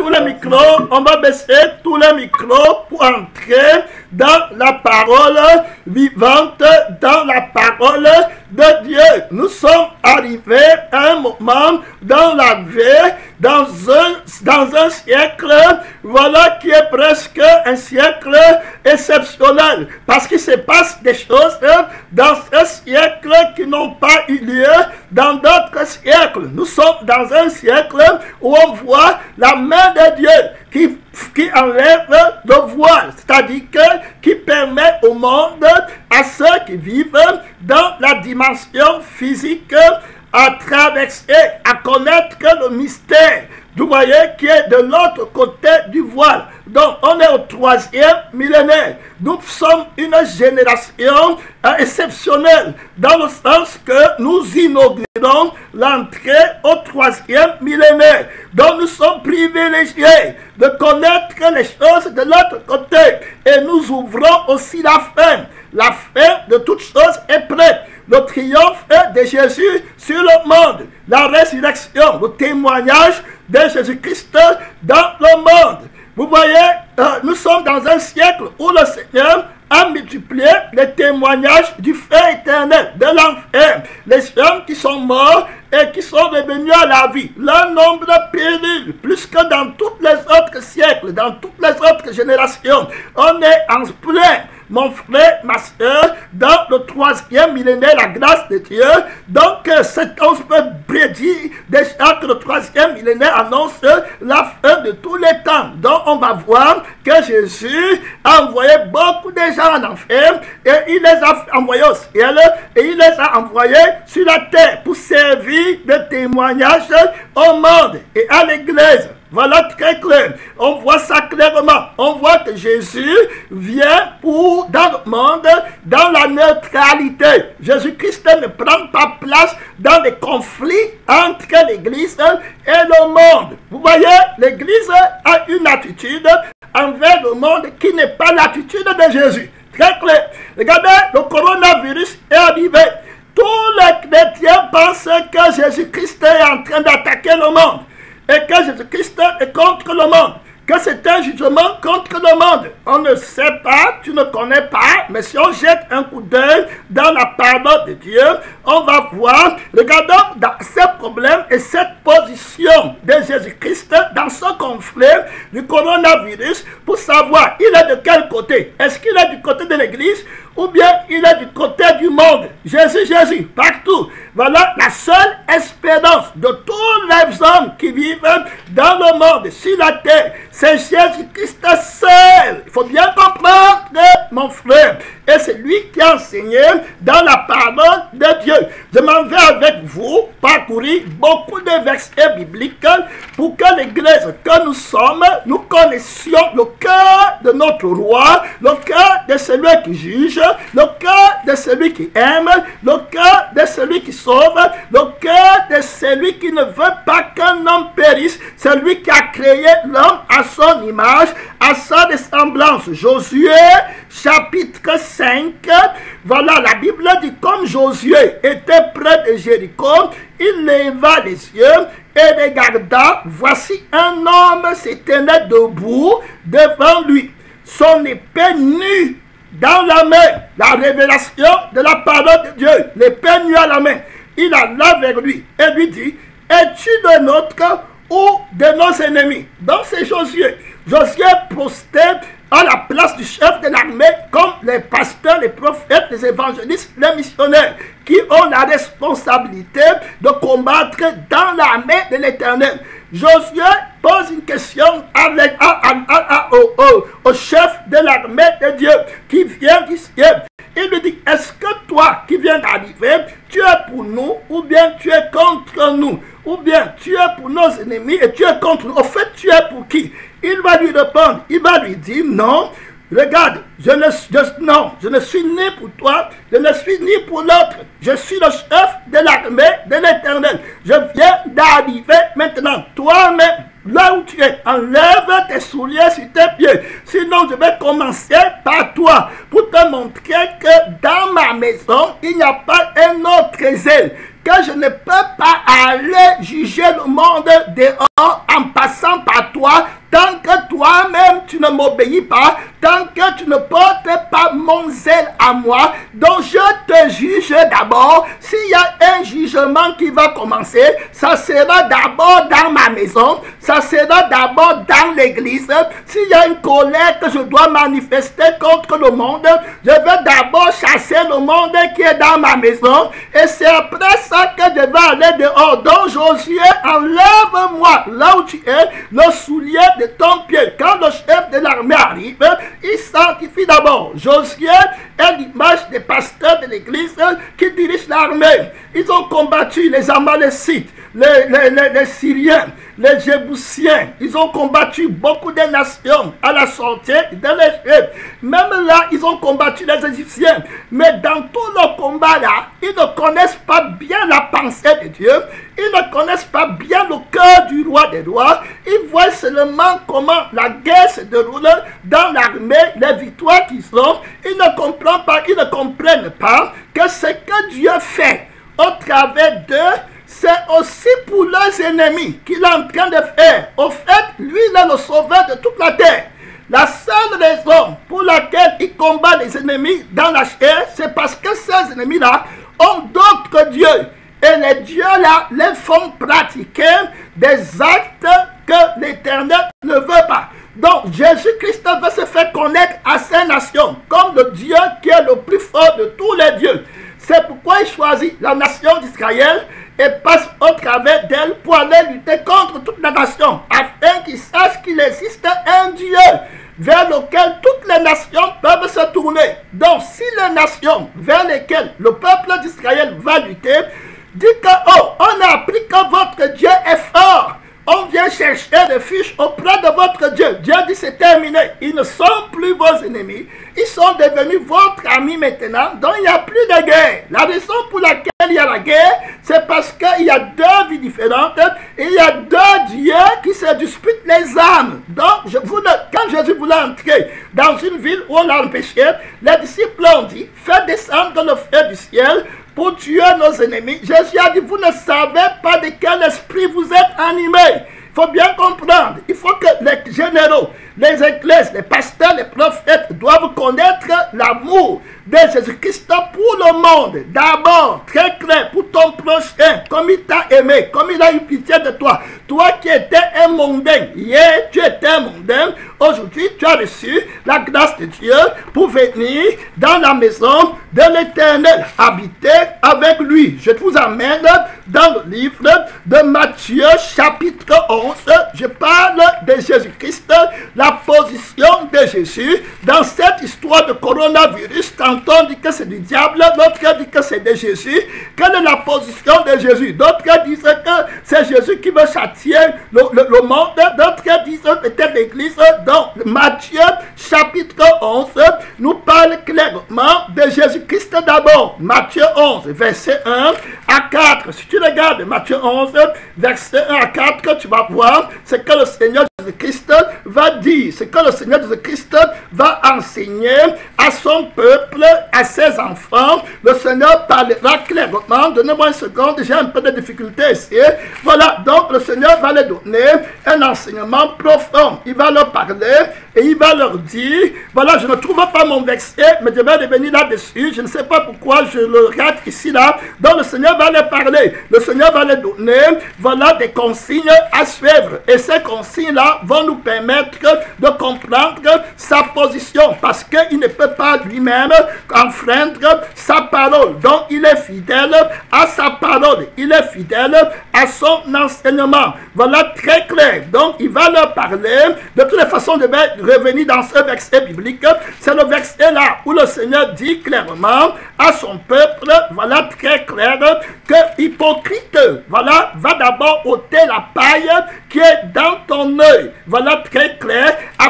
tous les micros, on va baisser tous les micros pour entrer dans la parole vivante, dans la parole de Dieu. Nous sommes arrivés à un moment dans la vie, dans un siècle, voilà, qui est presque un siècle exceptionnel, parce qu'il se passe des choses dans ce siècle qui n'ont pas eu lieu dans d'autres siècles. Nous sommes dans un siècle où on voit la main de Dieu qui enlève le voile, c'est-à-dire qui permet au monde, à ceux qui vivent dans la dimension physique, à traverser, à connaître le mystère, vous voyez, qui est de l'autre côté du voile. Donc, on est au 3e millénaire. Nous sommes une génération exceptionnelle, dans le sens que nous inaugurons l'entrée au 3e millénaire. Donc, nous sommes privilégiés de connaître les choses de l'autre côté. Et nous ouvrons aussi la fin. La fin de toutes choses est prête. Le triomphe de Jésus sur le monde, la résurrection, le témoignage de Jésus-Christ dans le monde. Vous voyez, nous sommes dans un siècle où le Seigneur a multiplié les témoignages du feu éternel, de l'enfer. Les hommes qui sont morts et qui sont revenus à la vie. Leur nombre péril, plus que dans tous les autres siècles, dans toutes les autres générations. On est en plein, mon frère, ma soeur, dans le 3e millénaire, la grâce de Dieu. Donc, on peut prédire déjà que le 3e millénaire annonce la fin de tous les temps. Donc, on va voir que Jésus a envoyé beaucoup de gens en enfer et il les a envoyés au ciel et il les a envoyés sur la terre pour servir de témoignage au monde et à l'église. Voilà, très clair. On voit ça clairement. On voit que Jésus vient pour, dans le monde, dans la neutralité. Jésus-Christ ne prend pas place dans des conflits entre l'Église et le monde. Vous voyez, l'Église a une attitude envers le monde qui n'est pas l'attitude de Jésus. Très clair. Regardez, le coronavirus est arrivé. Tous les chrétiens pensent que Jésus-Christ est en train d'attaquer le monde. Et que Jésus-Christ est contre le monde. Que c'est un jugement contre le monde. On ne sait pas, tu ne connais pas, mais si on jette un coup d'œil dans la parole de Dieu, on va voir, regardons dans ces problèmes et cette position de Jésus-Christ dans ce conflit du coronavirus pour savoir, il est de quel côté? Est-ce qu'il est du côté de l'Église ou bien il est du côté du monde? Jésus, Jésus, partout. Voilà la seule espérance de tous les hommes qui vivent dans le monde, sur la terre. C'est Jésus-Christ seul. Il faut bien comprendre, mon frère. Et c'est lui qui a enseigné dans la parole de Dieu. Je m'en vais avec vous parcourir beaucoup de versets bibliques pour que l'Église que nous sommes, nous connaissions le cœur de notre roi, le cœur de celui qui juge, le cœur de celui qui aime, le cœur de celui qui sauve, le cœur de celui qui ne veut pas qu'un homme périsse, celui qui a créé l'homme à son image, à sa ressemblance. Josué, chapitre 5, voilà, la Bible dit, comme Josué était près de Jéricho, il leva les yeux et regarda, voici un homme se tenait debout devant lui, son épée nue dans la main, la révélation de la parole de Dieu, l'épée nue à la main. Il alla vers lui et lui dit, es-tu de notre ou de nos ennemis? Donc c'est Josué. Josué posté à la place du chef de l'armée comme les pasteurs, les prophètes, les évangélistes, les missionnaires qui ont la responsabilité de combattre dans l'armée de l'Éternel. Josué pose une question au chef de l'armée de Dieu qui vient du ciel. Il lui dit, est-ce que toi qui viens d'arriver, tu es pour nous ou bien tu es contre nous? Ou bien tu es pour nos ennemis et tu es contre nous. Au fait, tu es pour qui? Il va lui répondre, il va lui dire, non, regarde, je ne suis ni pour toi, je ne suis ni pour l'autre. Je suis le chef de l'armée de l'Éternel. Je viens d'arriver maintenant. Toi-même, là où tu es, enlève tes souliers sur tes pieds. Sinon, je vais commencer par toi pour te montrer que dans ma maison, il n'y a pas un autre zèle. Que je ne peux pas aller juger le monde dehors d'abord en passant par toi, tant que toi-même tu ne m'obéis pas, tant que tu ne portes pas mon zèle à moi, donc je te juge d'abord. S'il y a un jugement qui va commencer, ça sera d'abord dans ma maison, ça sera d'abord dans l'église. S'il y a une colère que je dois manifester contre le monde, je vais d'abord chasser le monde qui est dans ma maison, et c'est après ça que je vais aller dehors. Donc Josué, enlève-moi là où tu es le soulier de ton pied. Quand le chef de l'armée arrive, il sanctifie d'abord. Josué est l'image des pasteurs de l'église qui dirigent l'armée. Ils ont combattu les Amalécites, les Syriens, les Jébusiens. Ils ont combattu beaucoup de nations à la sortie de l'Égypte. Même là, ils ont combattu les Égyptiens. Mais dans tout le combat là, ils ne connaissent pas bien la pensée de Dieu. Ils ne connaissent pas bien le cœur du roi des rois. Ils voient seulement comment la guerre se déroule dans l'armée, les victoires qu'ils ont. Ils ne comprennent pas que ce que Dieu fait au travers d'eux, c'est aussi pour leurs ennemis qu'il est en train de faire. Au fait, lui, il est le sauveur de toute la terre. La seule raison pour laquelle il combat les ennemis dans la chair, c'est parce que ces ennemis-là ont d'autres dieux. Et les dieux-là les font pratiquer des actes que l'Éternel ne veut pas. Donc, Jésus-Christ va se faire connaître à ces nations comme le Dieu qui est le plus fort de tous les dieux. C'est pourquoi il choisit la nation d'Israël et passe au travers d'elle pour aller lutter contre toute la nation, afin qu'ils sachent qu'il existe un Dieu vers lequel toutes les nations peuvent se tourner. Donc, si les nations vers lesquelles le peuple d'Israël va lutter, dit que, oh, on a appris que votre Dieu est fort. On vient chercher refuge auprès de votre Dieu. Dieu dit c'est terminé. Ils ne sont plus vos ennemis. Ils sont devenus votre ami maintenant. Donc il n'y a plus de guerre. La raison pour laquelle il y a la guerre, c'est parce qu'il y a deux vies différentes. Et il y a deux dieux qui se disputent les âmes. Donc quand Jésus voulait entrer dans une ville où on l'a empêché, les disciples ont dit, faites descendre le feu du ciel pour tuer nos ennemis. Jésus a dit, vous ne savez pas de quel esprit vous êtes animés. Il faut bien comprendre. Il faut que les généraux, les églises, les pasteurs, les prophètes doivent connaître l'amour de Jésus-Christ pour le monde. D'abord, très clair, pour ton prochain, comme il t'a aimé, comme il a eu pitié de toi. Toi qui étais un mondain, hier tu étais un mondain, aujourd'hui tu as reçu la grâce de Dieu pour venir dans la maison de l'Éternel, habiter avec lui. Je vous amène dans le livre de Matthieu chapitre 11. Je parle de Jésus-Christ, la position de Jésus dans cette histoire de coronavirus. Tantôt on dit que c'est du diable, d'autres disent que c'est de Jésus. Quelle est la position de Jésus? D'autres disent que c'est Jésus qui veut châtier le monde. D'autres disent peut-être l'Église. Donc Matthieu chapitre 11 nous parle clairement de Jésus-Christ d'abord. Matthieu 11 verset 1 à 4. Si tu regardes Matthieu 11 verset 1 à 4, tu vas voir ce que le Seigneur Jésus-Christ va dire, ce que le Seigneur Jésus-Christ va enseigner à son peuple, à ses enfants. Le Seigneur parlera clairement. Donnez-moi une seconde, j'ai un peu de difficulté ici. Voilà, donc le Seigneur va leur donner un enseignement profond. Il va leur parler et il va leur dire, voilà, je ne trouve pas mon verset, mais je vais revenir là-dessus. Je ne sais pas pourquoi je le rate ici, là. Donc le Seigneur va leur parler. Le Seigneur va leur donner, voilà, des consignes à suivre. Et ces consignes-là vont nous permettre de comprendre sa position, parce qu'il ne peut pas lui-même enfreindre sa parole. Donc il est fidèle à sa parole, il est fidèle à son enseignement. Voilà, très clair. Donc il va leur parler. De toutes les façons, je vais revenir dans ce verset biblique. C'est le verset là où le Seigneur dit clairement à son peuple, voilà, très clair, que hypocrite, voilà, va d'abord ôter la paille qui est dans ton œil. Voilà, très clair. Après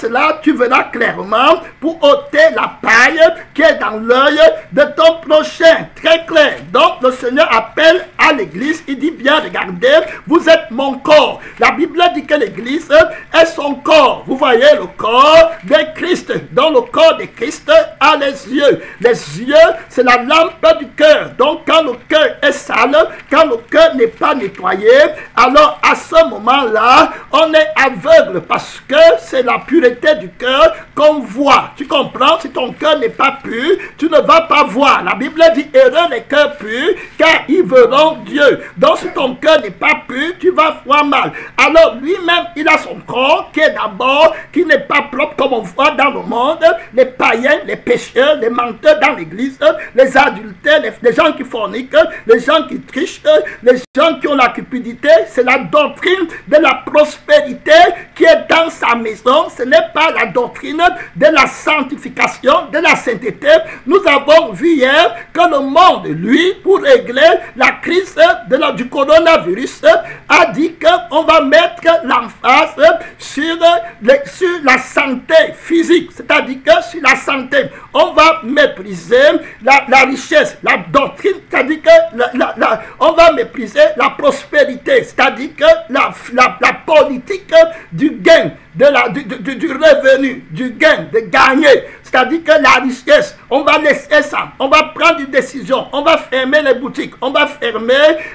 cela, tu verras clairement pour ôter la paille qui est dans l'œil de ton prochain. Très clair. Donc, le Seigneur appelle à l'église, il dit bien, regardez, vous êtes mon corps. La Bible dit que l'église est son corps. Vous voyez le corps de Christ. Dans le corps de Christ a les yeux. Les yeux, c'est la lampe du cœur. Donc, quand le cœur est sale, quand le cœur n'est pas nettoyé, alors à ce moment-là, on est aveugle parce que c'est la pureté du cœur qu'on voit. Tu comprends? Si ton cœur n'est pas pur, tu ne vas pas voir. La Bible dit, heureux les cœurs purs, car ils verront Dieu. Donc, si ton cœur n'est pas pur, tu vas voir mal. Alors, lui-même, il a son corps qui est d'abord, qui n'est pas propre comme on voit dans le monde. Les païens, les pécheurs, les menteurs dans l'église, les adultères, les gens qui forniquent, les gens qui trichent, les gens qui ont la cupidité. C'est la doctrine de la prospérité qui est dans sa maison. Ce n'est pas la doctrine de la sanctification, de la sainteté. Nous avons vu hier que le monde, lui, pour régler la crise du coronavirus, a dit qu'on va mettre l'emphase sur la santé physique, c'est-à-dire que sur la santé, on va mépriser la richesse, la doctrine, c'est-à-dire que on va mépriser la prospérité, c'est-à-dire que la politique du gain, du revenu, du gain, de gagner, c'est-à-dire que la richesse, on va laisser ça, on va prendre une décision, on va fermer les boutiques, on va fermer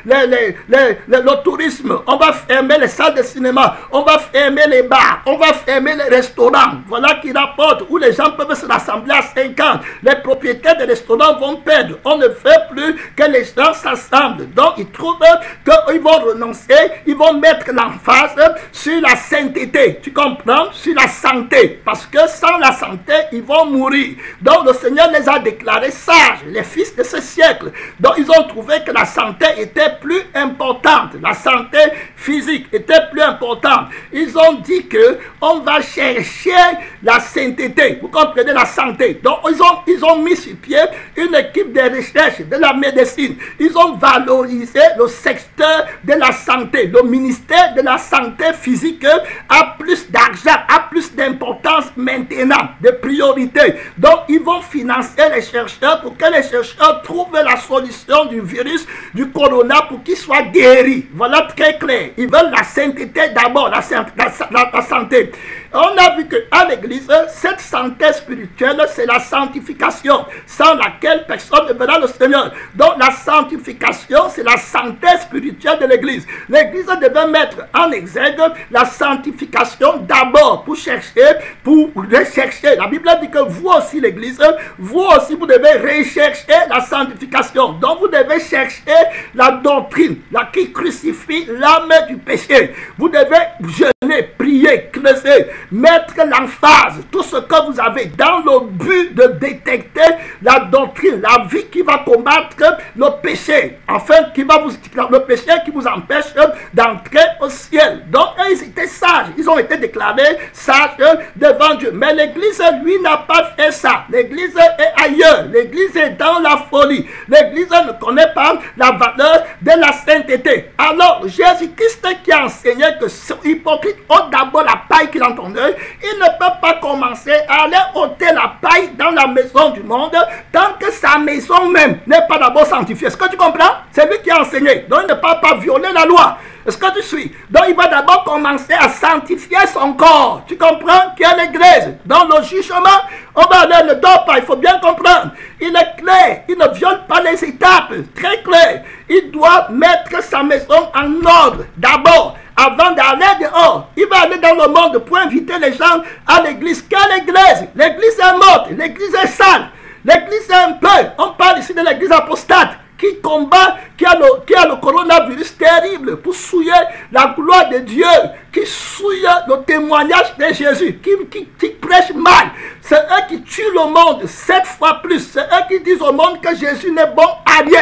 le tourisme, on va fermer les salles de cinéma, on va fermer les bars, on va fermer les restaurants, voilà qui rapporte, où les gens peuvent se rassembler à 50, les propriétaires des restaurants vont perdre, on ne fait plus que les gens s'assemblent, donc ils trouvent qu'ils vont renoncer, ils vont mettre l'emphase sur la sainteté, tu comprends, sur la santé, parce que sans la santé, ils vont mourir. Donc le Seigneur les a déclarés sages, les fils de ce siècle. Donc ils ont trouvé que la santé était plus importante, la santé physique était plus importante. Ils ont dit que on va chercher la sainteté. Vous comprenez, la santé. Donc ils ont mis sur pied une équipe de recherche de la médecine. Ils ont valorisé le secteur de la santé. Le ministère de la santé physique a plus d'argent, a plus d'importance maintenant, de priorité. Donc, ils vont financer les chercheurs pour que les chercheurs trouvent la solution du virus, du corona, pour qu'ils soient guéris. Voilà très clair. Ils veulent la sainteté d'abord, la santé. On a vu qu'à l'église, cette santé spirituelle, c'est la sanctification, sans laquelle personne ne verra le Seigneur. Donc, la sanctification, c'est la santé spirituelle de l'église. L'église devait mettre en exergue la sanctification d'abord pour rechercher. La Bible dit que vous aussi, l'église, vous aussi, vous devez rechercher la sanctification. Donc, vous devez chercher la doctrine, qui crucifie l'âme du péché. Vous devez jeûner, prier, creuser, mettre l'emphase, tout ce que vous avez dans le but de détecter la doctrine, la vie qui va combattre le péché, le péché qui vous empêche d'entrer au ciel. Donc, ils étaient sages, ils ont été déclarés sages devant Dieu. Mais l'église, lui, n'a pas fait ça. L'église est ailleurs, l'église est dans la folie. L'église ne connaît pas la valeur de la sainteté. Alors, Jésus-Christ qui a enseigné que ce hypocrite ôte d'abord la paille qu'il entendait, il ne peut pas commencer à aller ôter la paille dans la maison du monde tant que sa maison même n'est pas d'abord sanctifiée. Est-ce que tu comprends? C'est lui qui a enseigné. Donc, il ne peut pas violer la loi. Est-ce que tu suis? Donc, il va d'abord commencer à sanctifier son corps. Tu comprends? Qui est l'église. Dans le jugement, on va aller, ne dort pas. Il faut bien comprendre. Il est clair. Il ne viole pas les étapes. Très clair. Il doit mettre sa maison en ordre d'abord. Avant d'aller dehors, il va aller dans le monde pour inviter les gens à l'église. Quelle église? L'église est morte. L'église est sale. L'église est un peu. On parle ici de l'église apostate qui combat, qui a le coronavirus terrible pour souiller la gloire de Dieu, qui souille le témoignage de Jésus, qui prêche mal. C'est eux qui tuent le monde 7 fois plus. C'est eux qui disent au monde que Jésus n'est bon à rien.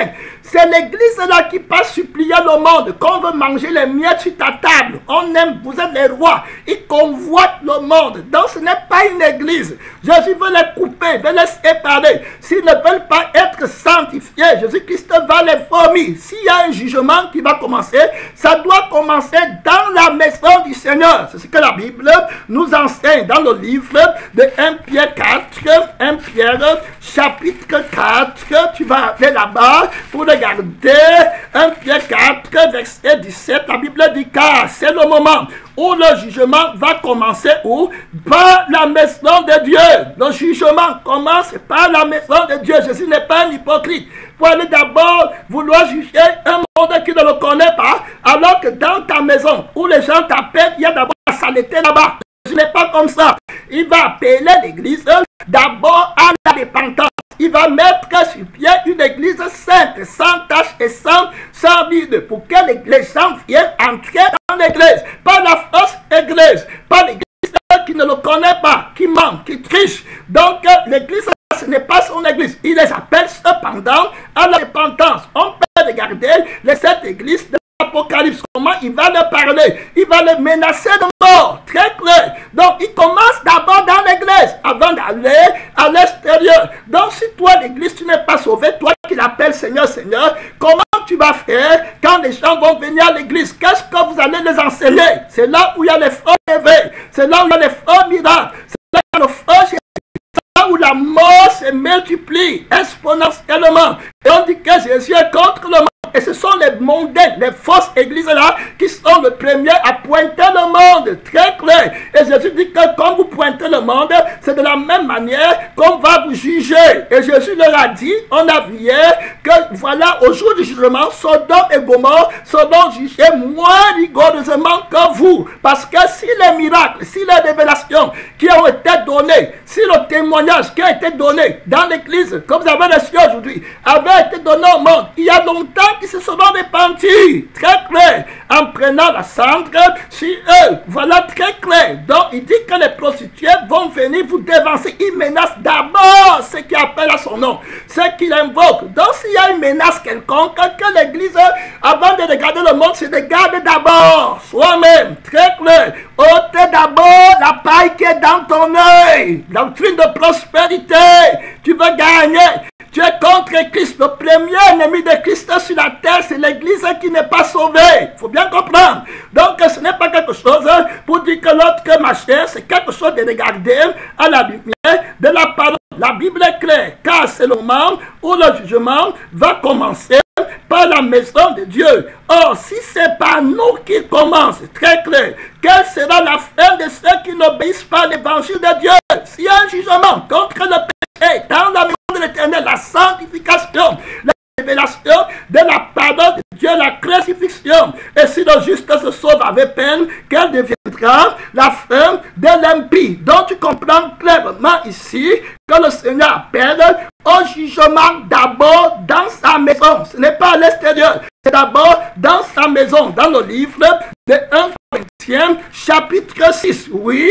C'est l'église là qui passe supplier le monde. Quand on veut manger les miettes sur ta table, on aime, vous êtes les rois. Ils convoitent le monde. Donc ce n'est pas une église. Jésus veut les couper, veut les séparer. S'ils ne veulent pas être sanctifiés, Jésus-Christ va les vomir. S'il y a un jugement qui va commencer, ça doit commencer dans la maison du Seigneur. C'est ce que la Bible nous enseigne dans le livre de 1 Pierre 4, 1 Pierre chapitre 4. Tu vas aller là-bas pour regarder 1 Pierre 4, verset 17. La Bible dit car c'est le moment où le jugement va commencer où? Par la maison de Dieu. Le jugement commence par la maison de Dieu. Jésus n'est pas un hypocrite. Pour aller d'abord vouloir juger un monde qui ne le connaît pas, alors que dans ta maison où les gens t'appellent, il y a d'abord la saleté là-bas. Ce n'est pas comme ça. Il va appeler l'église d'abord à la repentance. Il va mettre sur pied une église sainte, sans tache et sans vide, pour que les gens viennent entrer dans l'église. Pas la fausse église, pas l'église qui ne le connaît pas, qui ment, qui triche. Donc l'église, ce n'est pas son église. Il les appelle cependant à la repentance. On peut regarder les 7 églises de l'Apocalypse, comment il va leur parler. Il va les menacer de mort, très clair. Donc il commence d'abord dans l'église, avant d'aller à l'extérieur. Donc si toi, l'église, tu n'es pas sauvé, toi qui l'appelles Seigneur, Seigneur, comment tu vas faire quand les gens vont venir à l'église? Qu'est-ce que vous allez les enseigner? C'est là où il y a les faux éveils, c'est là où il y a les faux miracles, c'est là où il y a le faux Jésus. Où la mort se multiplie exponentiellement. Et on dit que Jésus est contre le monde. Et ce sont les mondains, les fausses églises là, qui sont les premiers à pointer le monde. Très clair. Et Jésus dit que quand vous pointez le monde, c'est de la même manière qu'on va vous juger. Et Jésus leur a dit, on a vu hier, que voilà, au jour du jugement, Sodome et Gomorrhe seront jugés moins rigoureusement que vous. Parce que si les miracles, si les révélations qui ont été données, si le témoignage qui a été donné dans l'église, comme vous avez reçu aujourd'hui, avait été donné au monde, il y a longtemps qu'ils se seront repentis. Très clair. En prenant la cendre sur eux. Voilà très clair. Donc il dit que les prostituées vont venir vous dévancer. Il menace d'abord ceux qui appellent à son nom, ceux qui l'invoquent. Donc s'il y a une menace quelconque, que l'église, avant de regarder le monde, se regarde d'abord soi-même. Très clair. Ôtez d'abord la paille qui est dans ton œil. Doctrine de prospérité. Tu veux gagner. Tu es contre Christ. Le premier ennemi de Christ sur la terre, c'est l'église qui n'est pas sauvée. Il faut bien comprendre. Donc, ce n'est pas quelque chose pour dire que l'autre machin, c'est quelque chose de regarder à la lumière de la parole. La Bible est claire, car c'est le moment où le jugement va commencer par la maison de Dieu. Or, si c'est par nous qu'il commence, très clair, quelle sera la fin de ceux qui n'obéissent pas à l'évangile de Dieu? S'il y a un jugement contre le péché dans la maison de l'Éternel, la sanctification, la révélation de la parole de Dieu, la crucifixion. Et si le juste se sauve avec peine, quelle deviendra la fin de l'impie? Donc tu comprends clairement ici que le Seigneur appelle au jugement d'abord dans sa maison. Ce n'est pas à l'extérieur, c'est d'abord dans sa maison. Dans le livre de 1 Corinthiens chapitre 6, oui,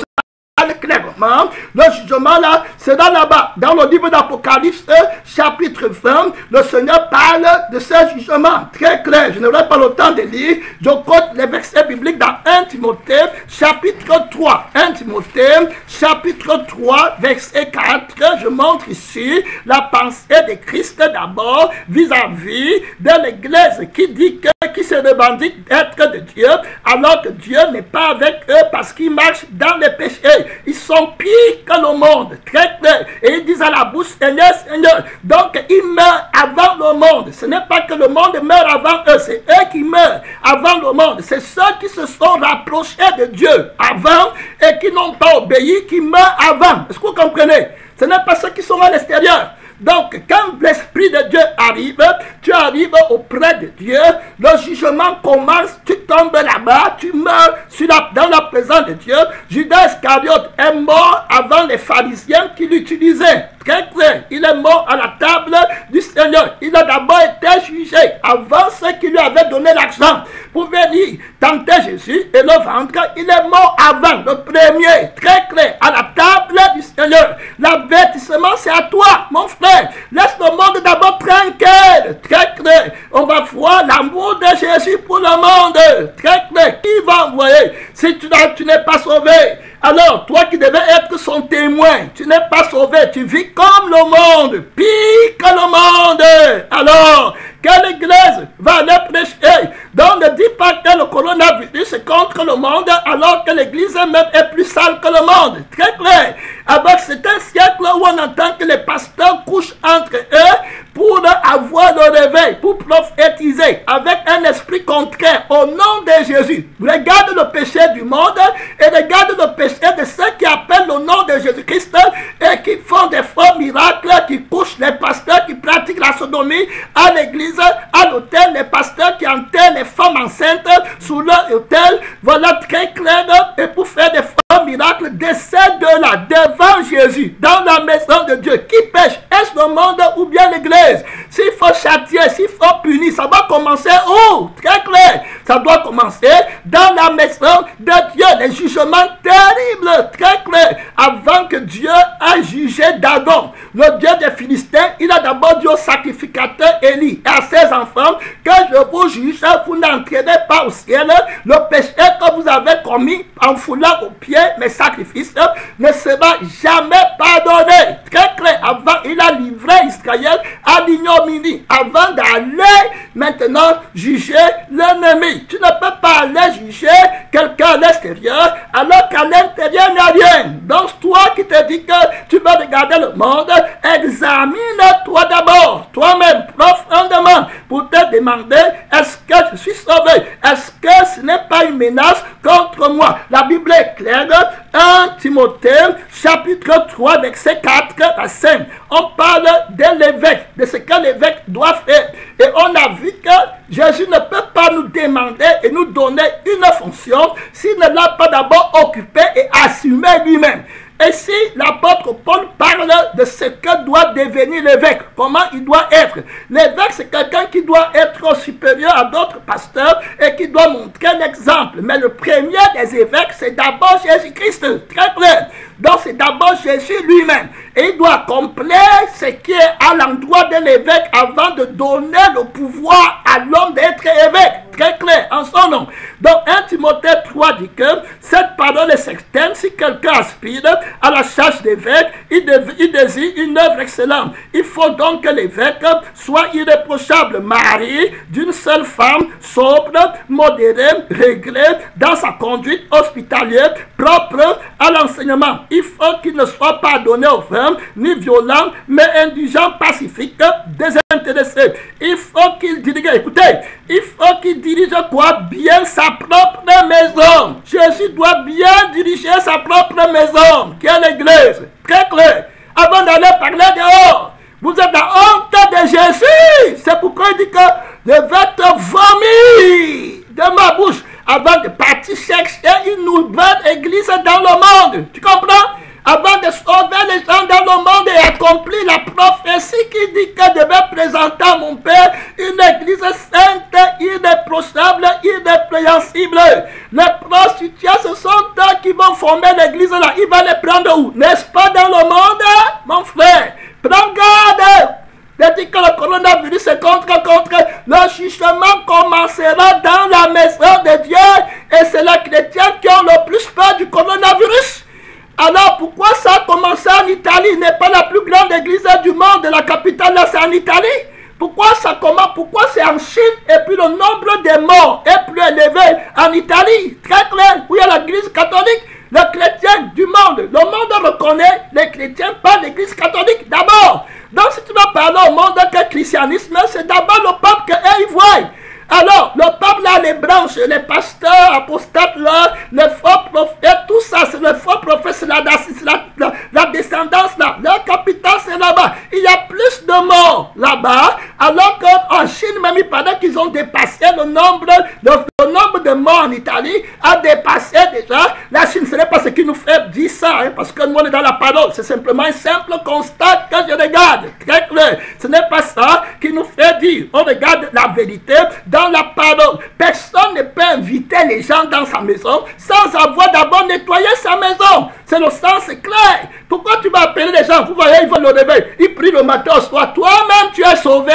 clairement, le jugement là, c'est dans là-bas, dans le livre d'Apocalypse, chapitre 20, le Seigneur parle de ce jugement très clair. Je n'aurai pas le temps de lire, je quote les versets bibliques dans 1 Timothée, chapitre 3. 1 Timothée, chapitre 3, verset 4, je montre ici la pensée de Christ d'abord vis-à-vis de l'Église qui dit que, qui se revendique d'être de Dieu, alors que Dieu n'est pas avec eux parce qu'ils marchent dans les péchés. Ils sont pires que le monde, très clair. Et ils disent à la bouche, Seigneur, Seigneur. Donc, ils meurent avant le monde. Ce n'est pas que le monde meurt avant eux, c'est eux qui meurent avant le monde. C'est ceux qui se sont rapprochés de Dieu avant et qui n'ont pas obéi, qui meurent avant. Est-ce que vous comprenez? Ce n'est pas ceux qui sont à l'extérieur. Donc, quand l'Esprit de Dieu arrive, tu arrives auprès de Dieu, le jugement commence, tu tombes là-bas, tu meurs dans la présence de Dieu. Judas Iscariote est mort avant les pharisiens qui l'utilisaient. Très clair. Il est mort à la table du Seigneur. Il a d'abord été jugé avant ceux qui lui avaient donné l'argent pour venir tenter Jésus et le vendre. Il est mort avant, le premier. Très clair. À la table du Seigneur. L'avertissement, c'est à toi, mon frère. Laisse le monde d'abord tranquille. Très clair. On va voir l'amour de Jésus pour le monde. Très clair. Qui va envoyer? Si tu n'es pas sauvé, alors toi qui devais être son témoin, tu n'es pas sauvé. Tu vis comme le monde, pire que le monde. Alors, quelle église va aller prêcher? Donc ne dis pas que le coronavirus est contre le monde, alors que l'église même est plus sale que le monde. Très clair. Alors c'est un siècle où on entend que les pasteurs couchent entre eux pour avoir le réveil, pour prophétiser avec un esprit contraire au nom de Jésus. Regarde le péché du monde et regarde le péché de ceux qui appellent le nom de Jésus-Christ et qui font des faux miracles, qui couchent les pasteurs, qui pratiquent la sodomie à l'église, à l'hôtel, les pasteurs qui enterrent les femmes enceintes sous leur hôtel. Voilà très clair. Et pour faire des faux miracles de ces deux-là devant Jésus, dans la maison de Dieu, qui pêche? Est-ce le monde ou bien l'église? S'il faut châtier, s'il faut punir, ça doit commencer où? Très clair. Ça doit commencer dans la maison de Dieu. Les jugements terribles, très clair. Avant que Dieu a jugé Dagon, le Dieu des Philistins, il a d'abord dit au sacrificateur Élie et à ses enfants que je vous juge, vous n'entraînez pas au ciel. Le péché que vous avez commis en foulant aux pieds mes sacrifices ne sera jamais pardonné. Très clair. Avant, il a livré Israël à l'ignominie avant d'aller maintenant juger l'ennemi. Tu ne peux pas aller juger quelqu'un à l'extérieur alors qu'à l'intérieur il n'y a rien. Donc toi qui te dis que tu veux regarder le monde, examine-toi d'abord, toi-même profondément pour te demander, est-ce que je suis sauvé? Est-ce que ce n'est pas une menace contre moi? La Bible est claire. 1 Timothée chapitre 3 verset 4 à 5. On parle de l'évêque, de ce que l'évêque doit faire. Et on a vu que Jésus ne peut pas nous demander et nous donner une fonction s'il ne l'a pas d'abord occupé et assumé lui-même. Et si l'apôtre Paul parle de ce que doit devenir l'évêque, comment il doit être. L'évêque, c'est quelqu'un qui doit être supérieur à d'autres pasteurs et qui doit montrer l'exemple. Mais le premier des évêques, c'est d'abord Jésus-Christ. Très clair. Donc c'est d'abord Jésus lui-même. Et il doit accomplir ce qui est à l'endroit de l'évêque avant de donner le pouvoir à l'homme d'être évêque. Très clair, en son nom. Donc 1 Timothée 3 dit que cette parole est certaine. Si quelqu'un aspire à la charge d'évêque, il désire une œuvre excellente. Il faut donc que l'évêque soit irréprochable, mari d'une seule femme, sobre, modéré, réglé dans sa conduite hospitalière, propre à l'enseignement. Il faut qu'il ne soit pas donné au vin, ni violent, mais indulgent, pacifique, désintéressé. Il faut qu'il dirige, écoutez, il faut qu'il dirige quoi? Bien sa propre maison. Jésus doit bien diriger sa propre maison, qui est l'église. Très clair. Avant d'aller parler dehors, vous êtes la honte de Jésus. C'est pourquoi il dit que je vais te vomir de ma bouche avant de partir chercher une nouvelle église dans le monde. Tu comprends? Avant de sauver les gens dans le monde et accomplir la prophétie qui dit que je devais présenter à mon Père une église sainte, irréprochable, irrépréhensible. Les prostituées, ce sont eux qui vont former l'église là. Il va les prendre où? N'est-ce pas dans le monde, mon frère? Prends garde. De dire que le coronavirus est contre. Le jugement commencera dans la maison de Dieu. Et c'est les chrétiens qui ont le plus peur du coronavirus. Alors pourquoi ça a commencé en Italie? Il n'est pas la plus grande église du monde. La capitale là c'est en Italie. Pourquoi ça commence? Pourquoi c'est en Chine? Et puis le nombre de morts est plus élevé en Italie. Très clair. Où il y a l'église catholique. Les chrétiens du monde. Le monde reconnaît les chrétiens par l'église catholique d'abord. Donc si tu vas parler au monde que le christianisme, c'est d'abord le pape qu'eux ils voient. Alors, le peuple là, les branches, les pasteurs, apostates là, les faux prophètes, tout ça, c'est le faux prophète, c'est la descendance là. Leur capitale, c'est là-bas. Il y a plus de morts là-bas, alors qu'en Chine, même, il paraît qu'ils ont dépassé le nombre de morts en Italie, a dépassé déjà la Chine. Ce n'est pas ce qui nous frère dit ça, hein, parce que nous on est dans la parole. C'est simplement un simple constat que je regarde. Très clair. Ce n'est pas ça qui nous fait dire. On regarde la vérité dans la parole. Personne ne peut inviter les gens dans sa maison sans avoir d'abord nettoyé sa maison. C'est le sens clair. Pourquoi tu vas appeler les gens? Vous voyez, ils vont le réveiller. Ils prient le matin au soir. Toi-même, tu es sauvé.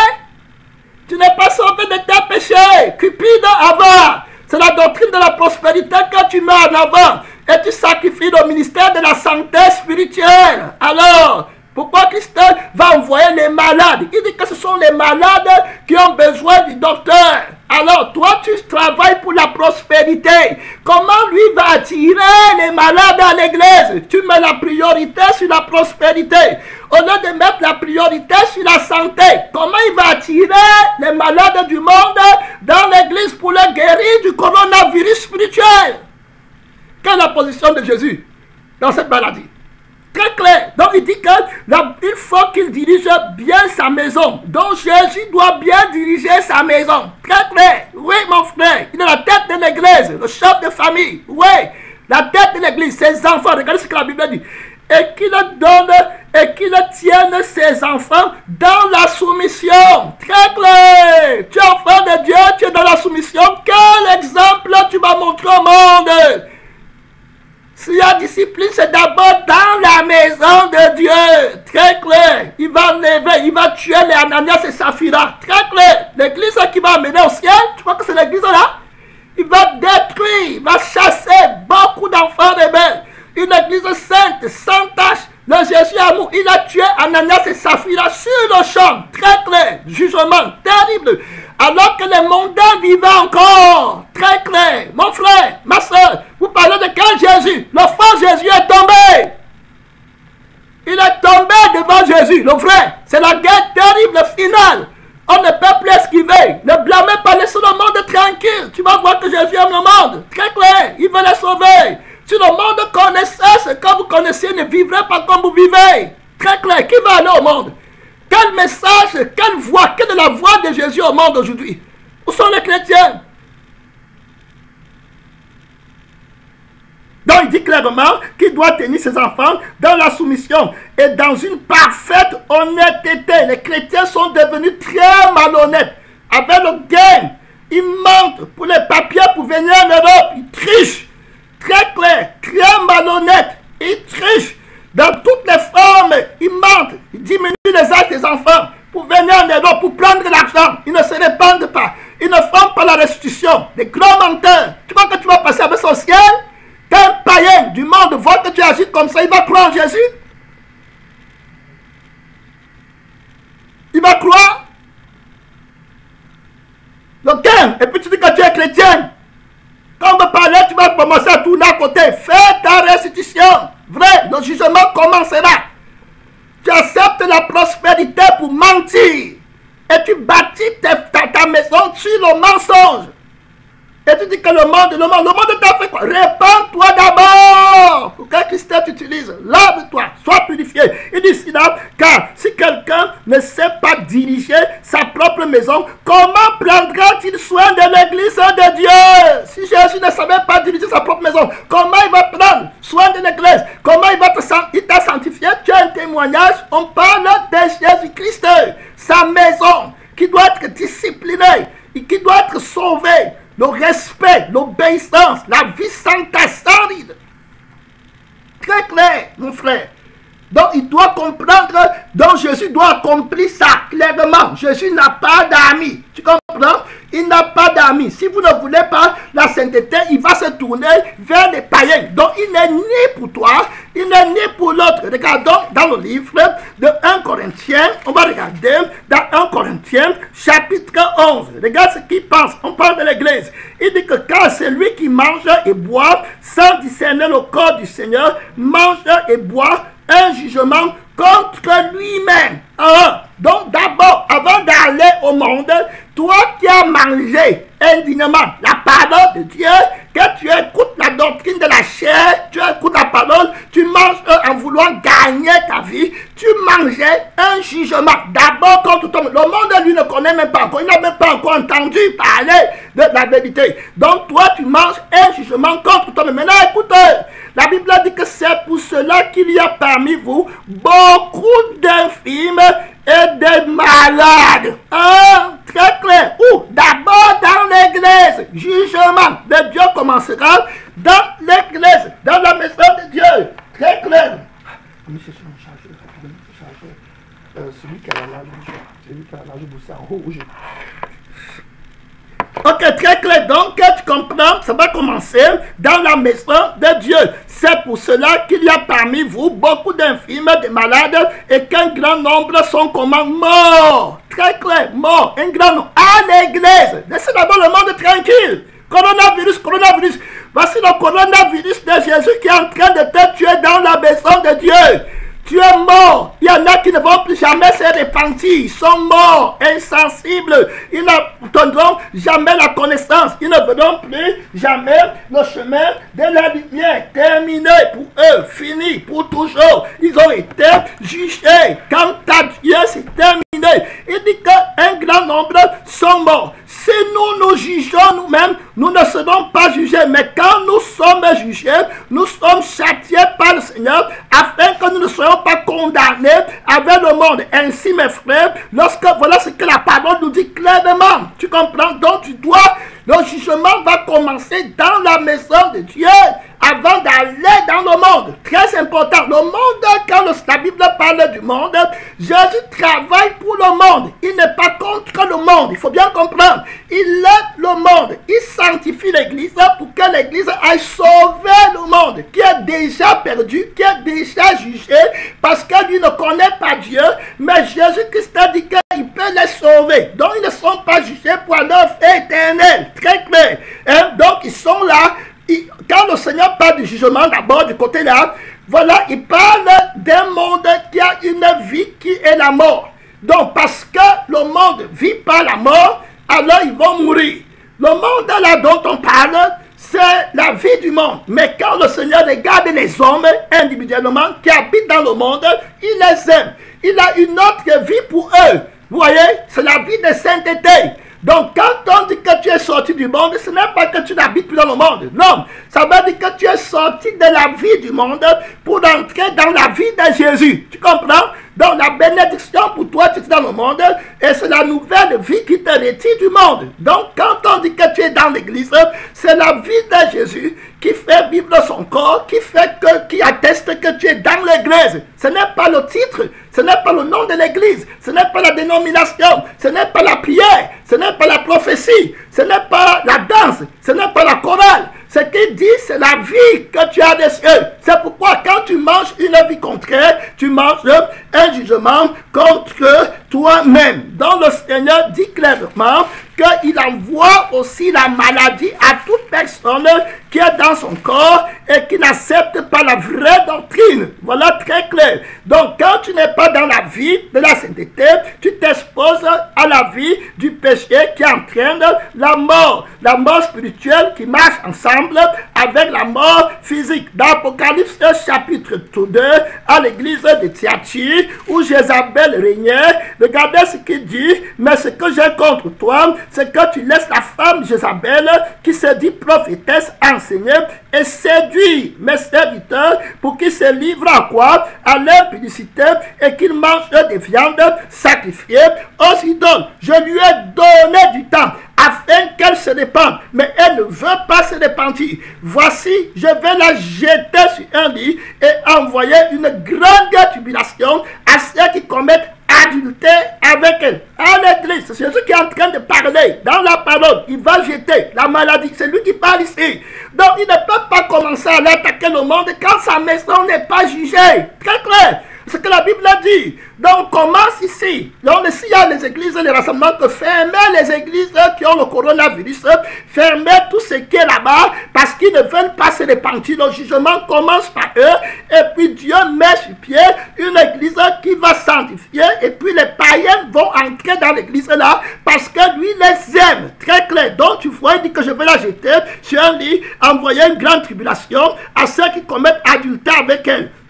Tu n'es pas sauvé de tes péchés. Cupide avant. C'est la doctrine de la prospérité que tu mets en avant. Et tu sacrifies le ministère de la santé spirituelle. Alors, pourquoi Christ va envoyer les malades? Il dit que ce sont les malades qui ont besoin du docteur. Alors, toi, tu travailles pour la prospérité. Comment lui va attirer les malades à l'église? Tu mets la priorité sur la prospérité. Au lieu de mettre la priorité sur la santé, comment il va attirer les malades du monde dans l'église pour les guérir du coronavirus spirituel? Quelle est la position de Jésus dans cette maladie? Très clair. Donc il dit qu'il faut qu'il dirige bien sa maison. Donc Jésus doit bien diriger sa maison. Très clair. Oui, mon frère. Il est la tête de l'église, le chef de famille. Oui, la tête de l'église, ses enfants. Regardez ce que la Bible dit. Et qu'il donne et qu'il tienne ses enfants dans la soumission. Très clair. Tu es enfant de Dieu, tu es dans la soumission. Quel exemple tu vas montrer au monde? S'il y a discipline, c'est d'abord dans la maison de Dieu. Très clair. Il va enlever, il va tuer les Ananias et Saphira. Très clair. L'église qui va amener au ciel, tu crois que c'est l'église là? Il va détruire, il va chasser beaucoup d'enfants rebelles. Une église sainte, sans tache. Le Jésus amour, il a tué Ananias et Saphira sur le champ. Très clair. Jugement terrible. Alors que les mondains vivaient encore. Très clair. Mon frère, ma soeur, vous parlez de quel Jésus? Le faux Jésus est tombé. Il est tombé devant Jésus. Le vrai, c'est la guerre terrible finale. On ne peut plus esquiver. Ne blâmez pas, laissez le monde tranquille. Tu vas voir que Jésus aime le monde. Très clair. Il veut les sauver. Si le monde connaissait ce que vous connaissez, ne vivrait pas comme vous vivez. Très clair. Qui va aller au monde? Quel message, quelle voix, quelle est la voix de Jésus au monde aujourd'hui? Où sont les chrétiens? Donc il dit clairement qu'il doit tenir ses enfants dans la soumission et dans une parfaite honnêteté. Les chrétiens sont devenus très malhonnêtes. Avec le gain, ils mentent pour les papiers pour venir en Europe. Ils trichent. Très clair, très malhonnêtes. Ils trichent. Dans toutes les formes, ils mentent. Ils diminuent les âges des enfants pour venir en Europe, pour prendre de l'argent. Ils ne se répandent pas. Ils ne font pas la restitution. Des grands menteurs. Tu crois que tu vas passer avec son ciel? Qu'un païen du monde voit que tu agis comme ça, il va croire en Jésus? Il va croire? Le gain. Et puis tu dis que tu es chrétien. Quand on va parler, tu vas commencer à tourner à côté. Fais ta restitution. Vrai, le jugement commencera. Tu acceptes la prospérité pour mentir. Et tu bâtis ta maison sur le mensonge. Et tu dis que le monde t'a fait quoi? Répands-toi d'abord. Pour que Christ t'utilise. Lave-toi, sois purifié. Il dit ici là, car si quelqu'un ne sait pas diriger sa propre maison, comment prendra-t-il soin de l'église de Dieu? Si Jésus ne savait pas diriger sa propre maison, comment il va prendre soin de l'église? Comment il t'a sanctifié? Tu as un témoignage. On parle de Jésus-Christ. Sa maison qui doit être disciplinée et qui doit être sauvée. Le respect, l'obéissance, la vie sans ride. Très clair, mon frère. Donc, il doit comprendre, donc Jésus doit accomplir ça clairement. Jésus n'a pas d'amis. Tu comprends? Il n'a pas d'amis. Si vous ne voulez pas la sainteté, il va se tourner vers les païens. Donc, il n'est ni pour toi, il n'est ni pour l'autre. Regardons dans le livre de 1 Corinthiens, on va regarder dans 1 Corinthiens, chapitre 11. Regarde ce qu'il pense. On parle de l'église. Il dit que car celui qui mange et boit sans discerner le corps du Seigneur, mange et boit un jugement contre lui-même. Donc d'abord, avant d'aller au monde, toi qui as mangé indignement la parole de Dieu, que tu écoutes la doctrine de la chair, tu écoutes la parole, tu manges en voulant gagner ta vie, tu mangeais un jugement. D'abord contre toi. Le monde, lui, ne connaît même pas encore, il n'a même pas encore entendu parler de la vérité. Donc toi, tu manges un jugement contre toi. Mais maintenant, écoute, la Bible dit que c'est pour cela qu'il y a parmi vous beaucoup d'infirmes et des malades. Hein? Très clair. Ou d'abord dans l'église, jugement de Dieu commencera dans l'église, dans la maison de Dieu. Très clair. Celui qui a la large boussée en rouge. Ok, très clair. Donc, tu comprends, ça va commencer dans la maison de Dieu. C'est pour cela qu'il y a parmi vous beaucoup d'infirmes, de malades, et qu'un grand nombre sont comment morts. Très clair, morts. Un grand nombre. À l'église. Laissez d'abord le monde tranquille. Coronavirus, coronavirus. Voici le coronavirus de Jésus qui est en train de te tuer dans la maison de Dieu. Tu es mort. Il y en a qui ne vont plus jamais se repentir. Ils sont morts, insensibles. Ils n'obtiendront jamais la connaissance. Ils ne verront plus jamais le chemin de la lumière. Terminé pour eux, fini pour toujours. Ils ont été jugés. Quant à Dieu, c'est terminé. Il dit qu'un grand nombre sont morts. Si nous jugeons nous-mêmes, nous ne serons pas jugés. Mais quand nous sommes jugés, nous sommes châtiés par le Seigneur afin que nous ne soyons pas condamnés avec le monde. Ainsi, mes frères, voilà ce que la parole nous dit clairement. Tu comprends? Donc, le jugement va commencer dans la maison de Dieu avant d'aller dans le monde. Très important. Le monde, quand la Bible parle du monde, Jésus travaille pour le monde. Il n'est pas contre le monde. Il faut bien comprendre. Il aide le monde. Il sanctifie l'Église pour que l'Église aille sauver le monde qui est déjà perdu, qui est déjà jugé parce que lui ne connaît pas Dieu. Mais Jésus-Christ a dit qu'il peut les sauver. Donc, ils ne sont pas jugés pour leur feu éternel. Très clair. Hein? Donc, ils sont là. Quand le Seigneur parle du jugement, d'abord du côté là, voilà, il parle d'un monde qui a une vie qui est la mort. Donc, parce que le monde vit par la mort, alors ils vont mourir. Le monde là dont on parle, c'est la vie du monde. Mais quand le Seigneur regarde les hommes individuellement qui habitent dans le monde, il les aime. Il a une autre vie pour eux. Vous voyez, c'est la vie de sainteté. Donc, quand on dit que tu es sorti du monde, ce n'est pas que tu n'habites plus dans le monde. Non, ça veut dire que tu es sorti de la vie du monde pour entrer dans la vie de Jésus. Tu comprends? Donc, la bénédiction pour toi, tu es dans le monde et c'est la nouvelle vie qui te retire du monde. Donc, quand on dit que tu es dans l'église, c'est la vie de Jésus qui fait vivre son corps, qui atteste que tu es dans l'église. Ce n'est pas le titre, ce n'est pas le nom de l'église, ce n'est pas la dénomination, ce n'est pas la prière, ce n'est pas la prophétie, ce n'est pas la danse, ce n'est pas la chorale. Ce qu'il dit, c'est la vie que tu as des cieux. C'est pourquoi quand tu manges une vie contraire, tu manges un jugement contre toi-même. Donc le Seigneur dit clairement qu'il envoie aussi la maladie à toute personne qui est dans son corps et qui n'accepte pas la vraie doctrine. Voilà très clair. Donc quand tu n'es pas dans la vie de la sainteté, tu t'exposes à la vie du péché qui entraîne la mort spirituelle qui marche ensemble avec la mort physique. Dans Apocalypse chapitre 2, à l'église de Thyatire, où Jézabel régnait, regardez ce qu'il dit, mais ce que j'ai contre toi, c'est que tu laisses la femme Jézabel, qui se dit prophétesse, enseigner et séduire mes serviteurs pour qu'ils se livrent à quoi? À l'impudicité et qu'ils mangent des viandes sacrifiées aux idoles. Je lui ai donné du temps afin qu'elle se répande, mais elle ne veut pas se repentir. Voici, je vais la jeter sur un lit et envoyer une grande tribulation à ceux qui commettent adultère avec elle. À l'église, c'est Jésus qui est en train de parler. Dans la parole, il va jeter la maladie. C'est lui qui parle ici. Donc, il ne peut pas commencer à l'attaquer le monde quand sa maison n'est pas jugée. Très clair. Ce que la Bible dit. Donc, on commence ici. Donc, s'il y a les églises, les rassemblements, que fermer les églises qui ont le coronavirus, fermer tout ce qui est là-bas, parce qu'ils ne veulent pas se repentir. Le jugement commence par eux, et puis Dieu met sur pied une église qui va sanctifier, et puis les païens vont entrer dans l'église là, parce que lui les aime. Très clair. Donc, tu vois, il dit que je vais la jeter sur un lit, envoyer une grande tribulation à ceux qui commettent adultère avec elle.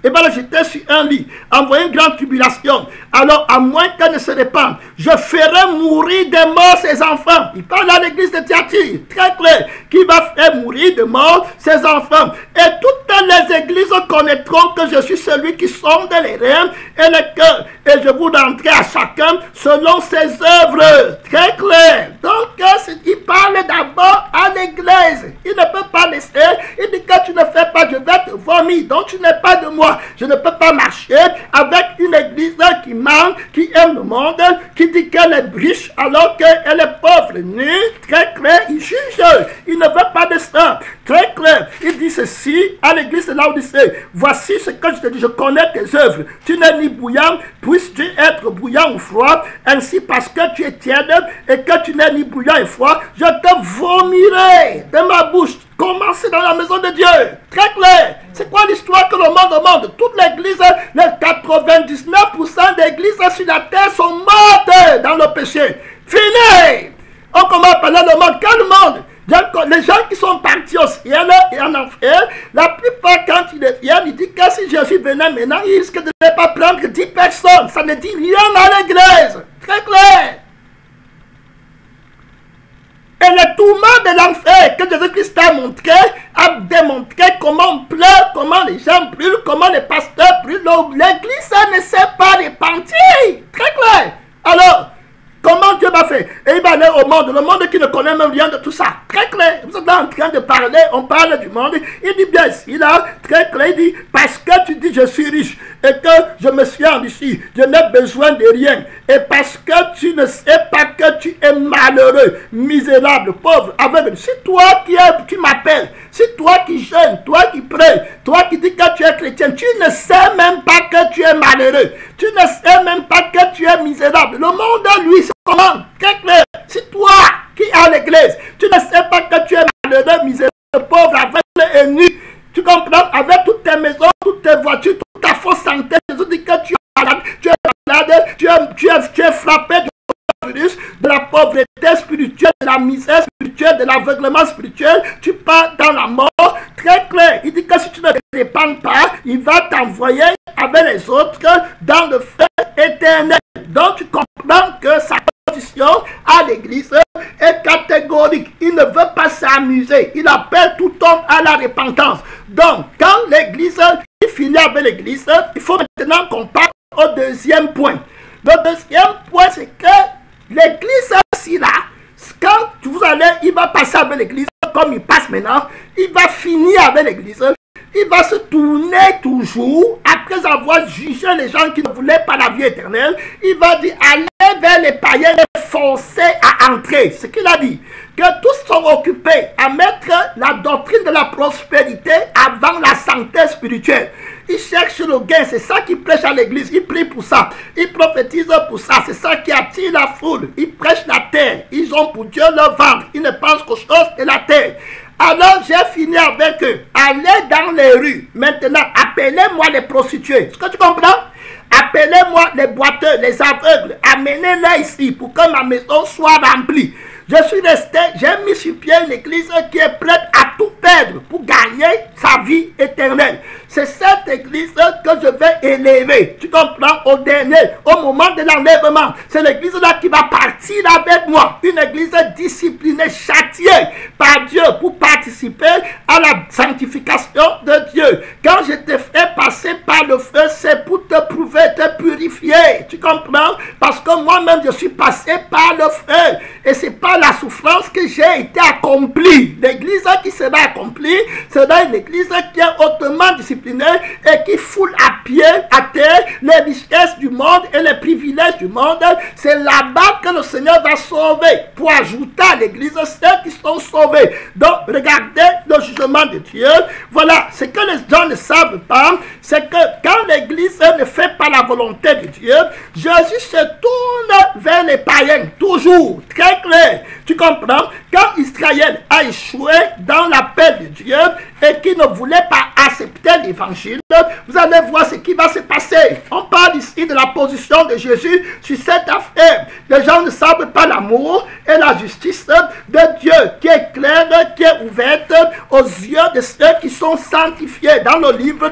et va le jeter sur un lit, envoyer une grande tribulation. Alors, à moins qu'elle ne se répande, je ferai mourir de mort ses enfants. Il parle à l'église de Thyatire, très clair, qui va faire mourir de mort ses enfants. Et toutes les églises connaîtront que je suis celui qui sonde les reins et les cœurs, et je vous rendrai à chacun selon ses œuvres. Très clair. Donc, il parle d'abord à l'église. Il ne peut pas laisser, il dit que tu ne fais pas, je vais te vomir, donc tu n'es pas de moi. Je ne peux pas marcher avec une église qui ment, qui aime le monde, qui dit qu'elle est riche alors qu'elle est pauvre. Nue, très clair, il juge. Il ne veut pas de ça. Très clair. Il dit ceci à l'église de Laodicée. Voici ce que je te dis, je connais tes œuvres. Tu n'es ni bouillant, puisses-tu être bouillant ou froid. Ainsi, parce que tu es tiède et que tu n'es ni bouillant et froid, je te vomirai de ma bouche. Commencez dans la maison de Dieu. Très clair. C'est quoi l'histoire que le monde demande? Toute l'église, les 99% des églises sur la terre sont mortes dans le péché. Fini. On commence à parler de monde. Quel monde? Les gens qui sont partis au ciel et en enfer, la plupart quand ils reviennent, ils disent que si Jésus venait maintenant, il risque de ne pas prendre 10 personnes. Ça ne dit rien à l'église. Très clair. Et le tourment de l'enfer que Jésus-Christ a démontré comment on pleure, comment les gens brûlent, comment les pasteurs brûlent. L'église ne s'est pas repentie. Très clair. Alors, comment Dieu va faire? Et il va aller au monde, le monde qui ne connaît même rien de tout ça. Très clair. Vous êtes là en train de parler, on parle du monde. Il dit bien ici, là, très clair, il dit, parce que tu dis je suis riche et que je me suis enrichi, je n'ai besoin de rien. Et parce que tu ne sais pas que tu es malheureux, misérable, pauvre, aveugle. C'est toi qui m'appelles, c'est toi qui jeûnes, toi qui pries, toi qui dis que tu es chrétien. Tu ne sais même pas que tu es malheureux. Tu ne sais même pas que tu es misérable. Le monde, lui, c'est comment? Très clair. C'est toi qui es à l'église. Tu ne sais pas que tu es malheureux, misérable, pauvre, aveugle et nu. Tu comprends? Avec toutes tes maisons, toutes tes voitures, toute ta fausse santé, Jésus dit que tu es malade, tu es frappé du virus, de la pauvreté spirituelle, de la misère spirituelle, de l'aveuglement spirituel, tu pars dans la mort. Très clair. Il dit que si tu ne te répands pas, il va t'envoyer avec les autres dans le feu éternel. Donc tu comprends que sa position à l'église est catégorique. Il ne veut pas s'amuser. Il appelle tout homme à la repentance. Donc quand l'église finit avec l'église, il faut maintenant qu'on parle au deuxième point. Le deuxième point, c'est que l'église ici là, quand vous allez, il va passer avec l'église comme il passe maintenant, il va finir avec l'église. Il va se tourner toujours, après avoir jugé les gens qui ne voulaient pas la vie éternelle, il va dire, allez vers les païens et forcez à entrer. Ce qu'il a dit, que tous sont occupés à mettre la doctrine de la prospérité avant la santé spirituelle. Ils cherchent le gain, c'est ça qu'ils prêchent à l'église. Ils prient pour ça, ils prophétisent pour ça, c'est ça qui attire la foule. Ils prêchent la terre, ils ont pour Dieu leur ventre, ils ne pensent qu'aux choses de la terre. Alors j'ai fini avec eux. Allez dans les rues. Maintenant, appelez-moi les prostituées. Est-ce que tu comprends? Appelez-moi les boiteux, les aveugles. Amenez-les ici pour que ma maison soit remplie. Je suis resté, j'ai mis sur pied une église qui est prête à tout perdre pour gagner sa vie éternelle. C'est cette église que je vais élever. Tu comprends? Au dernier, au moment de l'enlèvement. C'est l'église là qui va partir avec moi. Une église disciplinée, châtiée par Dieu pour participer à la sanctification de Dieu. Quand je te fais passer par le feu, c'est pour te prouver, te purifier. Tu comprends? Parce que moi-même, je suis passé par le feu. Et c'est pas la souffrance que j'ai été accomplie. L'église qui sera accomplie sera une église qui est hautement disciplinée et qui foule à pied, à terre, les richesses du monde et les privilèges du monde. C'est là-bas que le Seigneur va sauver pour ajouter à l'église ceux qui sont sauvés. Donc, regardez le jugement de Dieu. Voilà, ce que les gens ne savent pas, c'est que quand l'église ne fait pas la volonté de Dieu, Jésus se tourne vers les païens, toujours, très clair. Tu comprends? Quand Israël a échoué dans l'appel de Dieu et qui ne voulait pas accepter l'évangile, vous allez voir ce qui va se passer. On parle ici de la position de Jésus sur cette affaire. Les gens ne savent pas l'amour et la justice de Dieu qui est claire, qui est ouverte aux yeux de ceux qui sont sanctifiés. Dans le livre de Actes,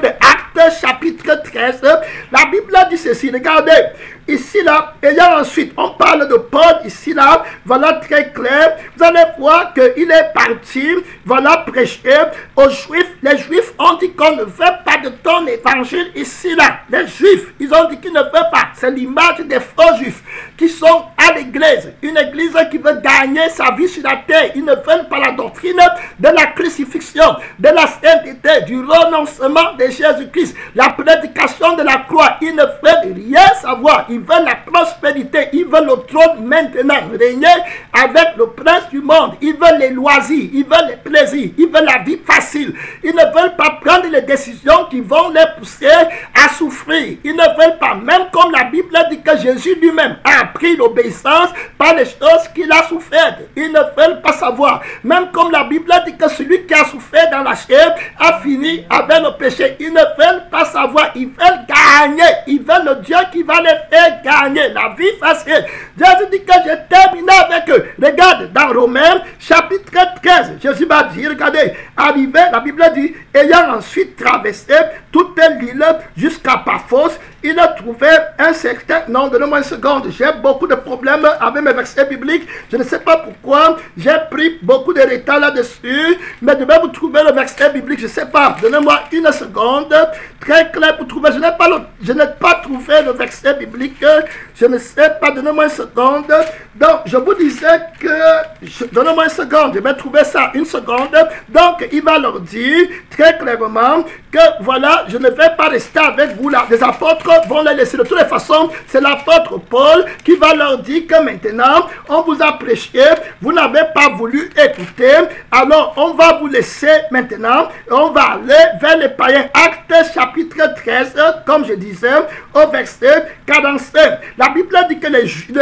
Actes chapitre 13, la Bible dit ceci, regardez, ici là, ayant ensuite, on parle de Paul, ici là, voilà très clair, vous allez voir qu'il est parti, voilà prêcher aux Juifs, les Juifs ont dit qu'on ne veut pas de ton évangile ici là, les Juifs, ils ont dit qu'ils ne veulent pas, c'est l'image des faux Juifs qui sont à l'église, une église qui veut gagner sa vie sur la terre, ils ne veulent pas la doctrine de la crucifixion, de la sainteté, du renoncement de Jésus-Christ, la prédication de la croix, ils ne veulent rien savoir, ils veulent la prospérité, ils veulent le trône maintenant, régner avec le prince du monde, ils veulent les loisirs, ils veulent les plaisirs, ils veulent la vie facile, ils ne veulent pas prendre les décisions qui vont les pousser à souffrir, ils ne veulent pas, même comme la Bible dit que Jésus lui-même a appris l'obéissance par les choses qu'il a souffert, ils ne veulent pas savoir, même comme la Bible dit que celui qui a souffert dans la chair a fini avec le péché, ils ne veulent pas savoir, ils veulent gagner, ils veulent le Dieu qui va les faire gagner la vie facile. Jésus dit que j'ai terminé avec eux. Regarde dans Romains chapitre 13, Jésus va dire, regardez, arrivé, la Bible dit, ayant ensuite traversé toute l'île jusqu'à Paphos, il a trouvé un certain nom, donnez-moi une seconde, j'ai beaucoup de problèmes avec mes versets bibliques, je ne sais pas pourquoi, j'ai pris beaucoup de retard là-dessus, mais je vais vous trouver le verset biblique, je ne sais pas, donnez-moi une seconde, très clair pour trouver, je n'ai pas trouvé le verset biblique, je ne sais pas, donnez-moi une seconde, donc je vous disais que, donnez-moi une seconde, je vais trouver ça, une seconde, donc il va leur dire très clairement que voilà, je ne vais pas rester avec vous là, les apôtres vont les laisser. De toutes les façons, c'est l'apôtre Paul qui va leur dire que maintenant, on vous a prêché, vous n'avez pas voulu écouter, alors on va vous laisser maintenant, et on va aller vers les païens. Actes chapitre 13, comme je disais, au verset 45. La Bible dit que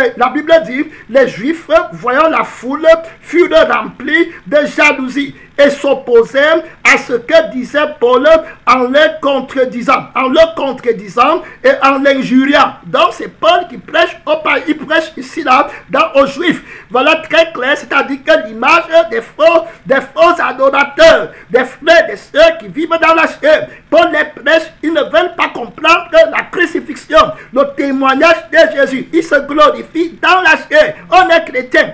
les Juifs, voyant la foule, furent remplis de jalousie et s'opposaient à ce que disait Paul en le contredisant et en l'injuriant. Donc c'est Paul qui prêche il prêche ici là aux Juifs. Voilà très clair, c'est-à-dire que l'image des faux adorateurs, des frères, des sœurs qui vivent dans la chair. Paul les prêche, ils ne veulent pas comprendre la crucifixion, le témoignage de Jésus. Ils se glorifient dans la chair. On est chrétien,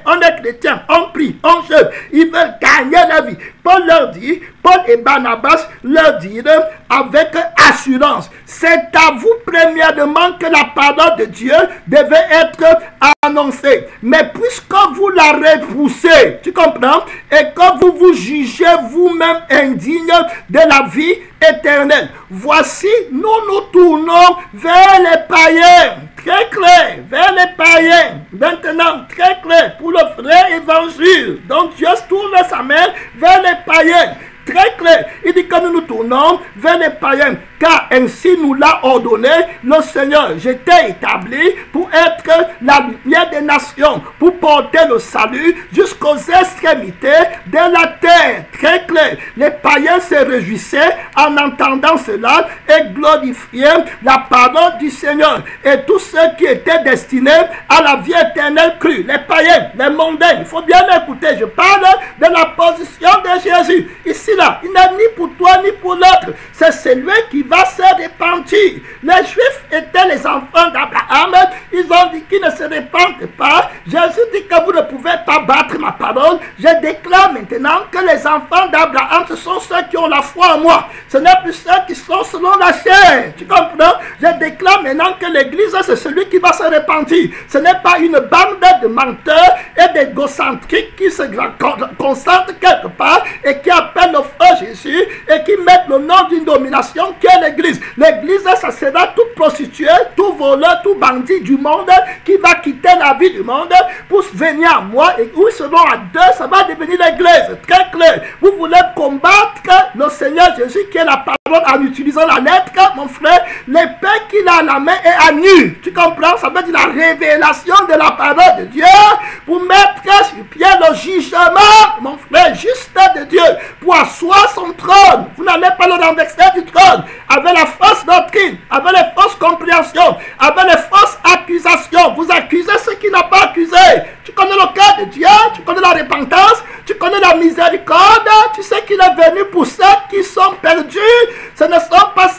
on prie, on jeûne. Ils veulent gagner la vie. Paul leur dit, Paul et Barnabas leur dirent avec assurance, c'est à vous premièrement que la parole de Dieu devait être annoncée. Mais puisque vous la repoussez, tu comprends, et que vous vous jugez vous-même indigne de la vie éternelle, voici, nous tournons vers les païens. Très clair, vers les païens. Maintenant, très clair, pour le vrai évangile. Donc Dieu tourne sa main vers les païens. Très clair, il dit que nous nous tournons vers les païens, car ainsi nous l'a ordonné le Seigneur. J'étais établi pour être la lumière des nations, pour porter le salut jusqu'aux extrémités de la terre. Très clair, les païens se réjouissaient en entendant cela et glorifiaient la parole du Seigneur. Et tous ceux qui étaient destinés à la vie éternelle crus, les païens, les mondains, il faut bien écouter, je parle de la position de Jésus. Ici là, il n'est ni pour toi ni pour l'autre, c'est celui qui va se repentir. Les Juifs étaient les enfants d'Abraham, ils ont dit qu'ils ne se repentent pas. Jésus dit que vous ne pouvez pas battre ma parole. Je déclare maintenant que les enfants d'Abraham, ce sont ceux qui ont la foi en moi. Ce n'est plus ceux qui sont selon la chair. Tu comprends? Je déclare maintenant que l'église, c'est celui qui va se repentir. Ce n'est pas une bande de menteurs et d'égocentriques qui se concentrent quelque part et qui appellent le feu Jésus et qui mettent le nom d'une domination qui est l'église. L'église, ça sera tout prostitué, tout voleur, tout bandit du monde qui va quitter la vie du monde pour venir à moi et où selon à deux, ça va devenir l'église. Très clair. Vous voulez combattre le Seigneur Jésus qui est la parole en utilisant la lettre, mon frère, l'épée qu'il a à la main est à nu. Tu comprends? Ça veut dire la révélation de la parole de Dieu pour mettre sur pied le jugement, mon frère, juste de Dieu, pour asseoir son trône. Vous n'allez pas le renverser du trône avec la fausse doctrine, avec les fausses compréhensions, avec les fausses accusations. Vous accusez ceux qui n'ont pas accusé. Tu connais le cœur de Dieu, tu connais la repentance, tu connais la miséricorde, tu sais qu'il est venu pour ceux qui sont perdus. Ce ne sont pas ceux qui sont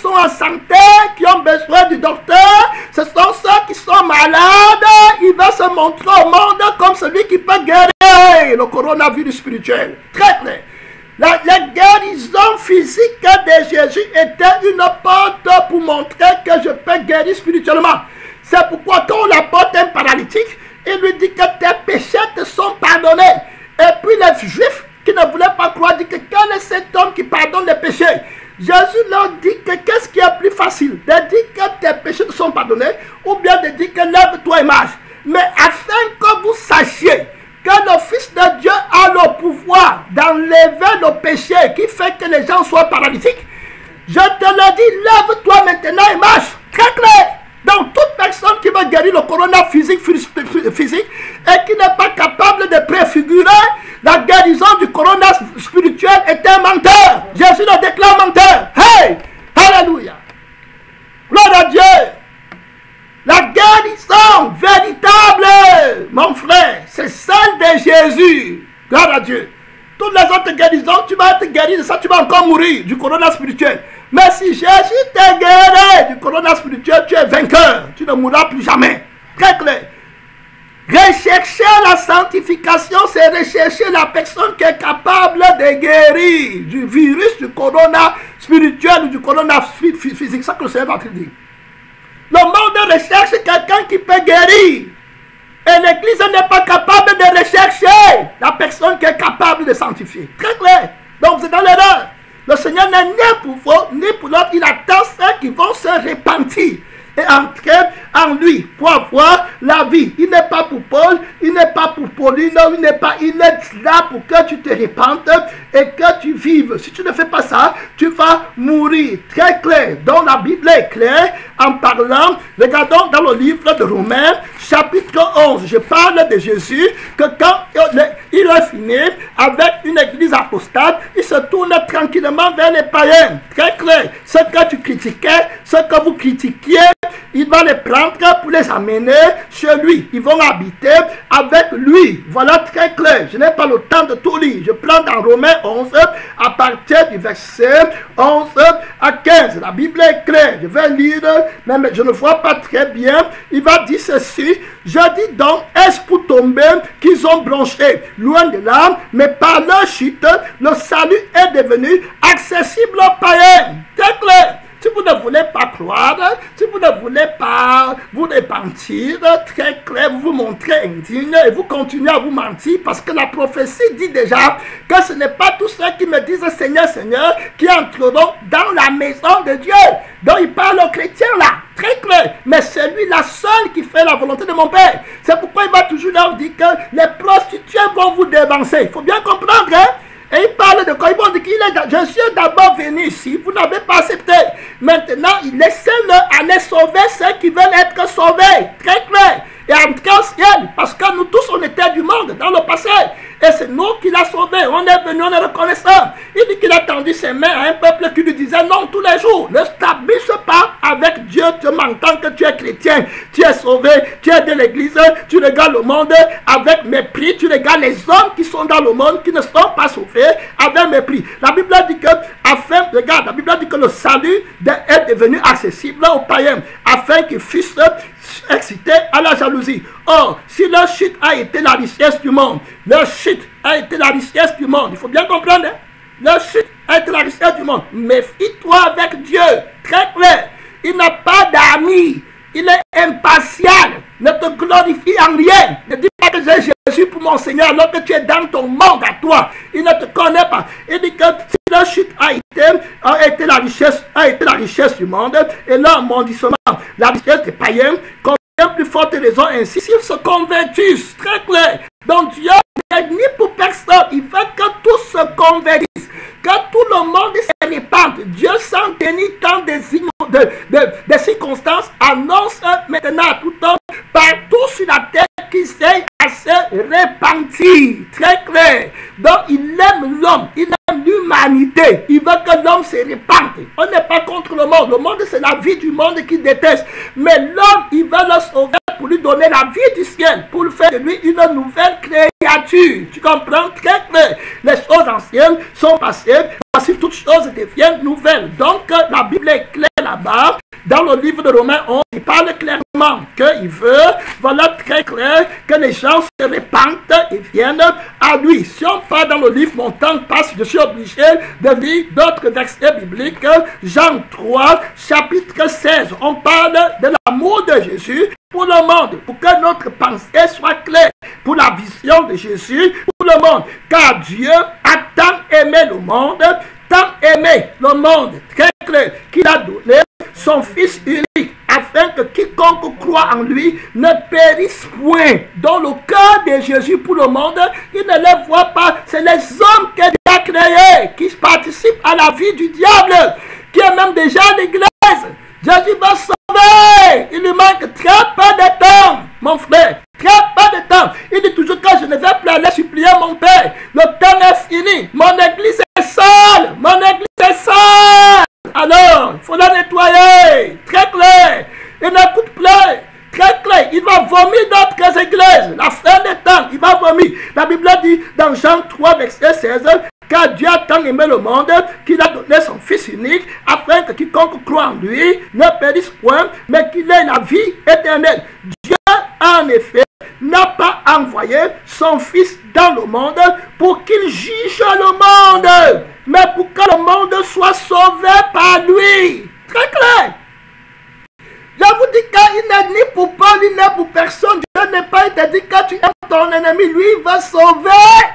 sont en santé, qui ont besoin du docteur. Ce sont ceux qui sont malades. Il va se montrer au monde comme celui qui peut guérir le coronavirus spirituel. Très clair. La guérison physique de Jésus était une porte pour montrer que je peux guérir spirituellement. C'est pourquoi quand on apporte un paralytique, il lui dit que tes péchés te sont pardonnés. Et puis les Juifs qui ne voulaient pas croire disent que quel est cet homme qui pardonne les péchés? Jésus leur dit que qu'est-ce qui est plus facile? De dire que tes péchés te sont pardonnés ou bien de dire que lève-toi et marche. Mais afin que vous sachiez que le Fils de Dieu a le pouvoir d'enlever le péché qui fait que les gens soient paralytiques, je te le dis, lève-toi maintenant et marche. Très clair. Donc toute personne qui veut guérir le corona physique et qui n'est pas capable de préfigurer la guérison du corona spirituel est un menteur. Jésus le déclare menteur. Hey! Alléluia. Gloire à Dieu. La guérison véritable, mon frère, c'est celle de Jésus. Gloire à Dieu. Toutes les autres guérisons, tu vas être guéri de ça, tu vas encore mourir du corona spirituel. Mais si Jésus t'a guéri du corona spirituel, tu es vainqueur. Tu ne mourras plus jamais. Très clair. Rechercher la sanctification, c'est rechercher la personne qui est capable de guérir du virus, du corona spirituel ou du corona physique. C'est ça que le Seigneur va te dire. Le monde recherche quelqu'un qui peut guérir. Et l'Église n'est pas capable de rechercher la personne qui est capable de sanctifier. Très clair. Donc c'est dans l'erreur. Le Seigneur n'est ni pour vous, ni pour l'autre. Il attend ceux qui vont se repentir et entrer en lui pour avoir la vie. Il n'est pas pour Paul, il n'est pas pour Pauline, il est là pour que tu te repentes et que tu vives. Si tu ne fais pas ça, tu vas mourir. Très clair. Donc la Bible est claire en parlant. Regardons dans le livre de Romains, chapitre 11. Je parle de Jésus, que quand il a fini avec une église apostate, il se tourne tranquillement vers les païens. Très clair. Ce que tu critiquais, ce que vous critiquiez, il va les prendre pour les amener chez lui. Ils vont habiter avec lui. Voilà très clair. Je n'ai pas le temps de tout lire. Je prends dans Romains 11 à partir du verset 11 à 15. La Bible est claire. Je vais lire, mais je ne vois pas très bien. Il va dire ceci. Je dis donc, est-ce pour tomber qu'ils ont blanchi? Loin de là, mais par leur chute, le salut est devenu accessible aux païens. Très clair. Si vous ne voulez pas croire, si vous ne voulez pas vous repentir, très clair, vous vous montrez indigne et vous continuez à vous mentir parce que la prophétie dit déjà que ce n'est pas tous ceux qui me disent Seigneur, Seigneur, qui entreront dans la maison de Dieu. Donc il parle aux chrétiens là, très clair, mais c'est lui la seule qui fait la volonté de mon Père. C'est pourquoi il va toujours leur dire que les prostituées vont vous dévancer. Il faut bien comprendre, hein? Et il parle de quoi? Ils vont dire je suis d'abord venu ici, vous n'avez pas accepté. Maintenant, laissez-le aller sauver ceux qui veulent être sauvés. Très clair. Et entrer au ciel. Parce que nous tous, on était du monde dans le passé. Et c'est nous qui l'a sauvé. On est venu, on est reconnaissant. Il dit qu'il a tendu ses mains à un peuple qui lui disait non tous les jours. Ne t'abuse pas avec Dieu. Tu m'entends que tu es chrétien. Tu es sauvé. Tu es de l'église. Tu regardes le monde avec mépris. Tu regardes les hommes qui sont dans le monde qui ne sont pas sauvés avec mépris. La Bible dit que, regarde, la Bible dit que le salut est devenu accessible aux païens afin qu'ils fussent excités à la jalousie. Or, si leur chute a été la richesse du monde, leur chute a été la richesse du monde. Il faut bien comprendre, hein? Leur chute a été la richesse du monde. Méfie-toi avec Dieu. Très clair. Il n'a pas d'amis. Il est impartial. Ne te glorifie en rien. Ne dis pas que j'ai Jésus pour mon Seigneur alors que tu es dans ton monde à toi. Il ne te connaît pas. Il dit que si la chute a été la richesse du monde et leur mondissement, la richesse des païens, bien plus forte raison ainsi s'ils se convertissent. Très clair. Donc Dieu n'est ni pour personne. Il fait que tous se convertissent. Que tout le monde se répande. Dieu sans tenir tant des circonstances annonce maintenant à tout homme partout sur la terre qui sait à se repentir. Très clair. Donc il aime l'homme. Il aime l'humanité. Il veut que l'homme se répande. On n'est pas contre le monde. Le monde, c'est la vie du monde qui déteste. Mais l'homme, il veut le sauver pour lui donner la vie du ciel. Pour faire de lui une nouvelle créature. Tu comprends? Très clair. Les choses anciennes sont passées. Voici toutes choses deviennent nouvelles. Donc la Bible est claire là-bas, dans le livre de Romains 11, il parle clairement qu'il veut, voilà très clair, que les gens se répandent et viennent à lui. Si on part dans le livre, mon temps passe, je suis obligé de lire d'autres versets bibliques. Jean 3, chapitre 16, on parle de l'amour de Jésus pour le monde, pour que notre pensée soit claire, pour la vision de Jésus pour le monde. Car Dieu a tant aimé le monde, très clair, qu'il a donné son Fils unique, afin que quiconque croit en lui ne périsse point. Dans le cœur de Jésus pour le monde, il ne les voit pas. C'est les hommes qu'il a créés, qui participent à la vie du diable, qui est même déjà à l'église. Jésus va sauver. Il lui manque très peu de temps, mon frère. Très peu de temps. Il dit toujours que je ne vais plus aller supplier mon Père. Le temps est fini. Mon église est sale. Mon église est sale. Alors, il faut la nettoyer. Très clair. Il n'écoute plus. Très clair. Il va vomir d'autres églises. La fin des temps, il va vomir. La Bible dit dans Jean 3, verset 16, car Dieu a tant aimé le monde qu'il a donné son Fils unique, afin que quiconque croit en lui ne périsse point, mais qu'il ait la vie éternelle. Dieu, en effet, n'a pas envoyé son Fils dans le monde pour qu'il juge le monde, mais pour que le monde soit sauvé par lui. Très clair. Je vous dis qu'il n'est ni pour Paul, ni pour personne. Dieu n'est pas été dit que tu aimes ton ennemi, lui il va sauver.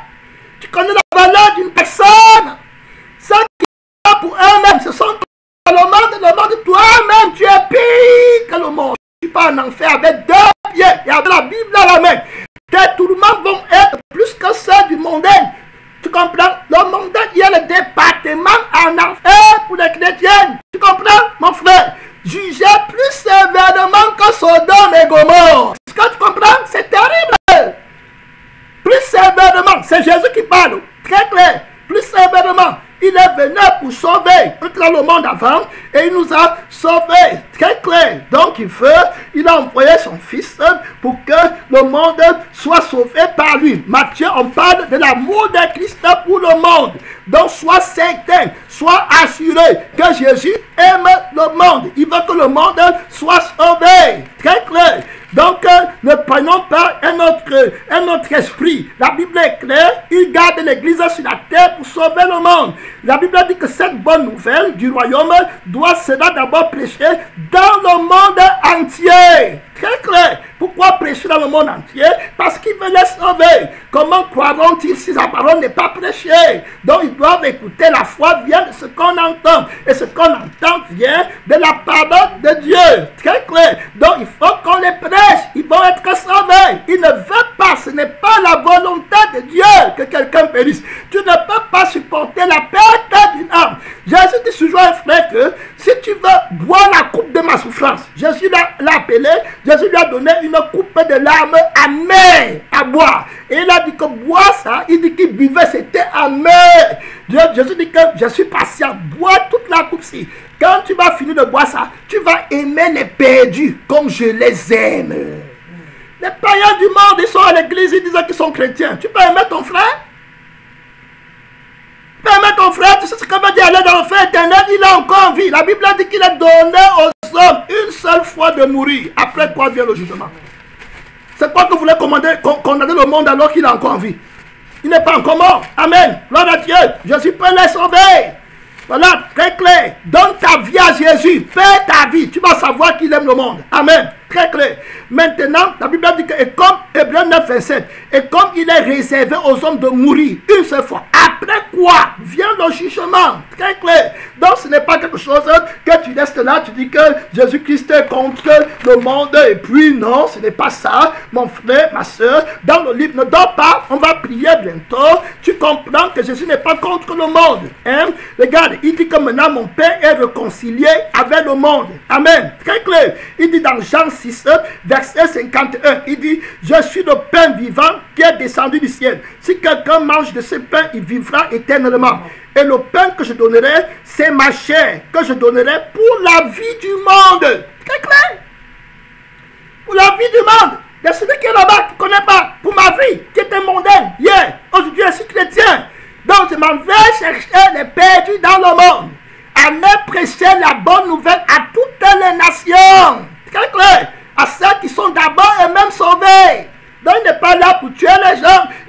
Tu connais la valeur d'une personne. Ceux qui sont pour eux-mêmes, ce sont le monde, toi-même, tu es pire que le monde. Tu pas en enfer avec deux pieds et avec la Bible à la main. Tes tourments vont être plus que ceux du mondain. Tu comprends? Le mondain, il y a le département en enfer pour les chrétiens. Tu comprends, mon frère? Jugez plus sévèrement que Sodome et Gomorrhe. Est-ce que tu comprends? C'est terrible. Plus sévèrement, c'est Jésus qui parle, très clair. Plus sévèrement, il est venu pour sauver tout le monde avant et il nous a sauvés, très clair. Donc il a envoyé son Fils pour que le monde soit sauvé par lui. Matthieu, on parle de l'amour de Christ pour le monde. Donc sois certain, sois assuré que Jésus aime le monde. Il veut que le monde soit sauvé, très clair. Donc, ne prenons pas un autre esprit. La Bible est claire, il garde l'Église sur la terre pour sauver le monde. La Bible dit que cette bonne nouvelle du royaume doit sera d'abord prêcher dans le monde entier. Très clair. Pourquoi prêcher dans le monde entier? Parce qu'il veut les sauver. Comment croiront-ils si sa parole n'est pas prêchée? Donc ils doivent écouter. La foi vient de ce qu'on entend. Et ce qu'on entend vient de la parole de Dieu. Très clair. Donc il faut qu'on les prêche. Ils vont être sauvés. Ils ne veulent pas. Ce n'est pas la volonté de Dieu que quelqu'un périsse. Tu ne peux pas supporter la perte d'une âme. Jésus dit toujours à un frère que si tu veux boire la coupe de ma souffrance, Jésus l'a appelé, Jésus lui a donné une coupe de larmes amère à boire. Et il a dit que boire ça, il dit qu'il buvait, c'était amer. Jésus dit que je suis patient, bois toute la coupe-ci. Quand tu vas finir de boire ça, tu vas aimer les perdus comme je les aime. Les païens du monde, ils sont à l'église, ils disent qu'ils sont chrétiens. Tu peux aimer ton frère? Permets ton frère, tu sais ce que veut dire aller dans l'enfer éternel, il a encore envie. La Bible dit qu'il est donné aux hommes une seule fois de mourir. Après quoi vient le jugement? C'est quoi que vous voulez condamner le monde alors qu'il a encore envie? Il n'est pas encore mort. Amen. Gloire à Dieu. Jésus peut les sauver. Voilà, très clair. Donne ta vie à Jésus. Fais ta vie. Tu vas savoir qu'il aime le monde. Amen. Très clair. Maintenant, la Bible dit que, et comme Hébreux 9, 27, et comme il est réservé aux hommes de mourir une seule fois, après quoi vient le jugement. Très clair. Donc, ce n'est pas quelque chose que tu restes là, tu dis que Jésus-Christ est contre le monde, et puis non, ce n'est pas ça. Mon frère, ma soeur, dans le livre, ne dors pas, on va prier bientôt. Tu comprends que Jésus n'est pas contre le monde. Hein? Regarde, il dit que maintenant mon Père est réconcilié avec le monde. Amen. Très clair. Il dit dans Jean 6, verset 51, il dit, je suis le pain vivant qui est descendu du ciel. Si quelqu'un mange de ce pain, il vivra éternellement. Et le pain que je donnerai, c'est ma chair que je donnerai pour la vie du monde. Très clair. Pour la vie du monde. Il y a celui qui est là-bas, qui ne connaît pas. Pour ma vie, qui était mondaine hier. Aujourd'hui, je suis chrétien. Donc, je m'en vais chercher les perdus dans le monde. À me prêcher la bonne nouvelle à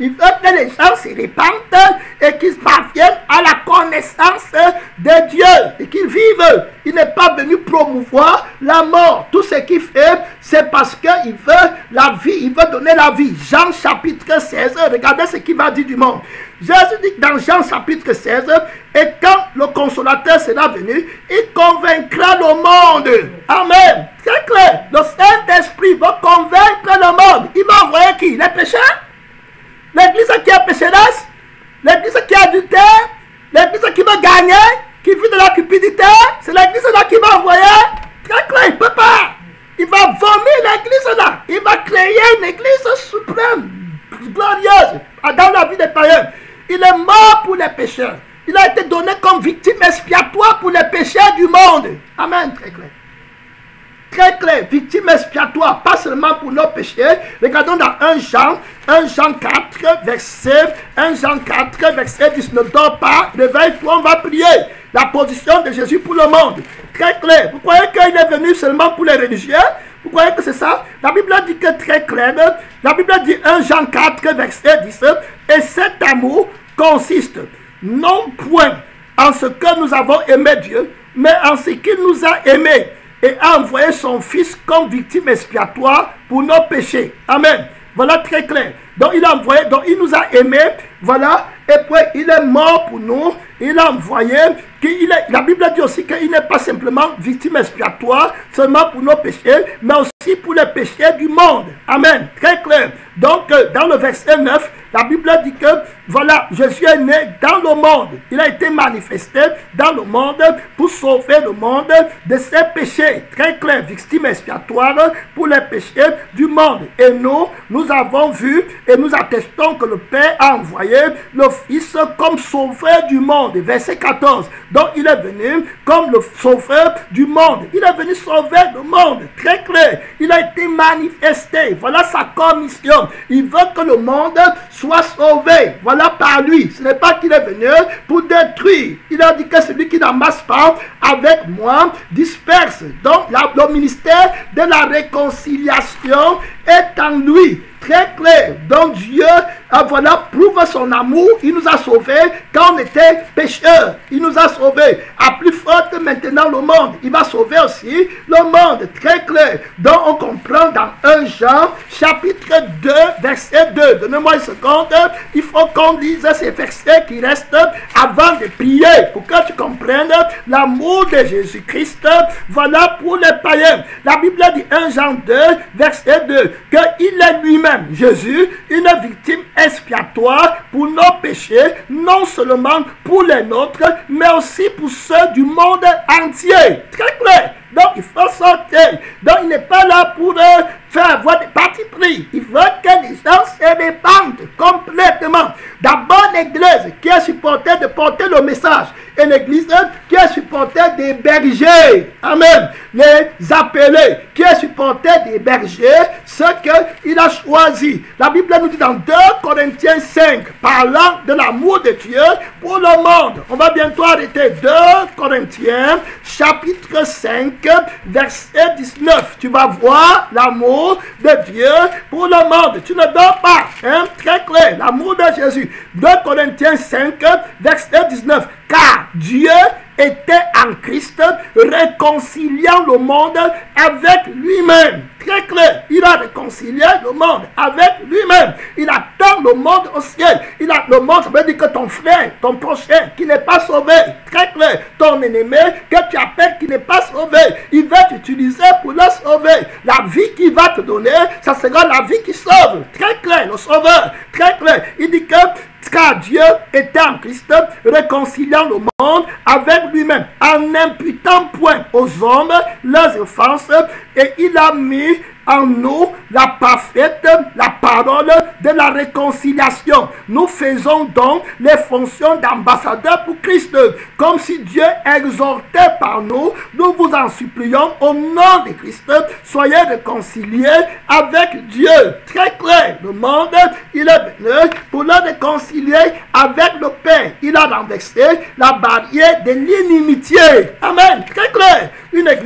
Il veut que les gens se répandent et qu'ils parviennent à la connaissance de Dieu et qu'ils vivent. Il n'est pas venu promouvoir la mort. Tout ce qu'il fait, c'est parce qu'il veut la vie. Il veut donner la vie. Jean chapitre 16, regardez ce qu'il va dire du monde. Jésus dit dans Jean chapitre 16, et quand le consolateur sera venu, il convaincra le monde. Amen. Très clair. Le Saint-Esprit va convaincre le monde. Il va envoyer qui? Les pécheurs? L'église qui est pécheresse? L'église qui est adultère? L'église qui veut gagner? Qui vit de la cupidité? C'est l'église là qui va envoyer? Très clair, il ne peut pas. Il va vomir l'église là. Il va créer une église suprême, glorieuse, dans la vie des païens. Il est mort pour les pécheurs. Il a été donné comme victime expiatoire pour les pécheurs du monde. Amen, très clair. Très clair, victime expiatoire, pas seulement pour nos péchés. Regardons dans 1 Jean 4, verset 10. Ne dors pas, réveille-toi, on va prier. La position de Jésus pour le monde. Très clair. Vous croyez qu'il est venu seulement pour les religieux? Vous croyez que c'est ça? La Bible dit que très clair. La Bible dit 1 Jean 4, verset 10. Et cet amour consiste non point en ce que nous avons aimé Dieu, mais en ce qu'il nous a aimés et a envoyé son Fils comme victime expiatoire pour nos péchés. Amen. Voilà très clair. Donc il a envoyé, donc il nous a aimés, voilà, et puis il est mort pour nous, il a envoyé, la Bible dit aussi qu'il n'est pas simplement victime expiatoire, seulement pour nos péchés, mais aussi pour les péchés du monde. Amen. Très clair. Donc dans le verset 9, la Bible dit que, voilà, Jésus est né dans le monde. Il a été manifesté dans le monde pour sauver le monde de ses péchés. Très clair, victime expiatoire pour les péchés du monde. Et nous avons vu et nous attestons que le Père a envoyé le Fils comme sauveur du monde. Verset 14. Donc il est venu comme le sauveur du monde. Il est venu sauver le monde. Très clair. Il a été manifesté. Voilà sa commission. Il veut que le monde soit sauvé. Voilà par lui. Ce n'est pas qu'il est venu pour détruire. Il a dit que celui qui n'amasse pas avec moi disperse. Donc le ministère de la réconciliation est en lui. Très clair. Donc Dieu, voilà, prouve son amour. Il nous a sauvés quand on était pécheurs. Il nous a sauvés. À plus forte maintenant le monde. Il va sauver aussi le monde. Très clair. Donc on comprend dans 1 Jean chapitre 2 verset 2. Donnez-moi une seconde. Il faut qu'on lise ces versets qui restent avant de prier. Pour que tu comprennes l'amour de Jésus-Christ. Voilà pour les païens. La Bible dit 1 Jean 2 verset 2. Qu'il est lui-même, Jésus, une victime expiatoire pour nos péchés, non seulement pour les nôtres, mais aussi pour ceux du monde entier. Très clair. Donc il faut sortir. Donc il n'est pas là pour faire avoir des partis pris. Il veut que les gens se répandent complètement. D'abord l'église qui est supportée de porter le message. Et l'église qui est supportée des bergers. Amen. Les appelés qui est supportée des bergers, ce qu'il a choisi. La Bible nous dit dans 2 Corinthiens 5, parlant de l'amour de Dieu pour le monde. On va bientôt arrêter. 2 Corinthiens chapitre 5 verset 19. Tu vas voir l'amour de Dieu pour le monde. Tu ne dors pas. Hein? Très clair. L'amour de Jésus. 2 Corinthiens 5 verset 19. Car Dieu était en Christ, réconciliant le monde avec lui-même. Très clair, il a réconcilié le monde avec lui-même. Il attend le monde au ciel. Le monde, ça veut dire que ton frère, ton prochain, qui n'est pas sauvé, très clair, ton ennemi que tu appelles qui n'est pas sauvé, il va t'utiliser pour le sauver. La vie qu'il va te donner, ça sera la vie qui sauve. Très clair, le sauveur, très clair. Il dit que car Dieu était en Christ, réconciliant le monde avec lui-même, en n'imputant point aux hommes leurs offenses, et il a mis en nous la parole de la réconciliation. Nous faisons donc les fonctions d'ambassadeurs pour Christ, comme si Dieu exhortait par nous. Nous vous en supplions au nom de Christ, soyez réconciliés avec Dieu. Très clair, le monde, il est venu pour le réconcilier avec le Père. Il a renversé la barrière de l'inimitié. Amen. Très clair. Une église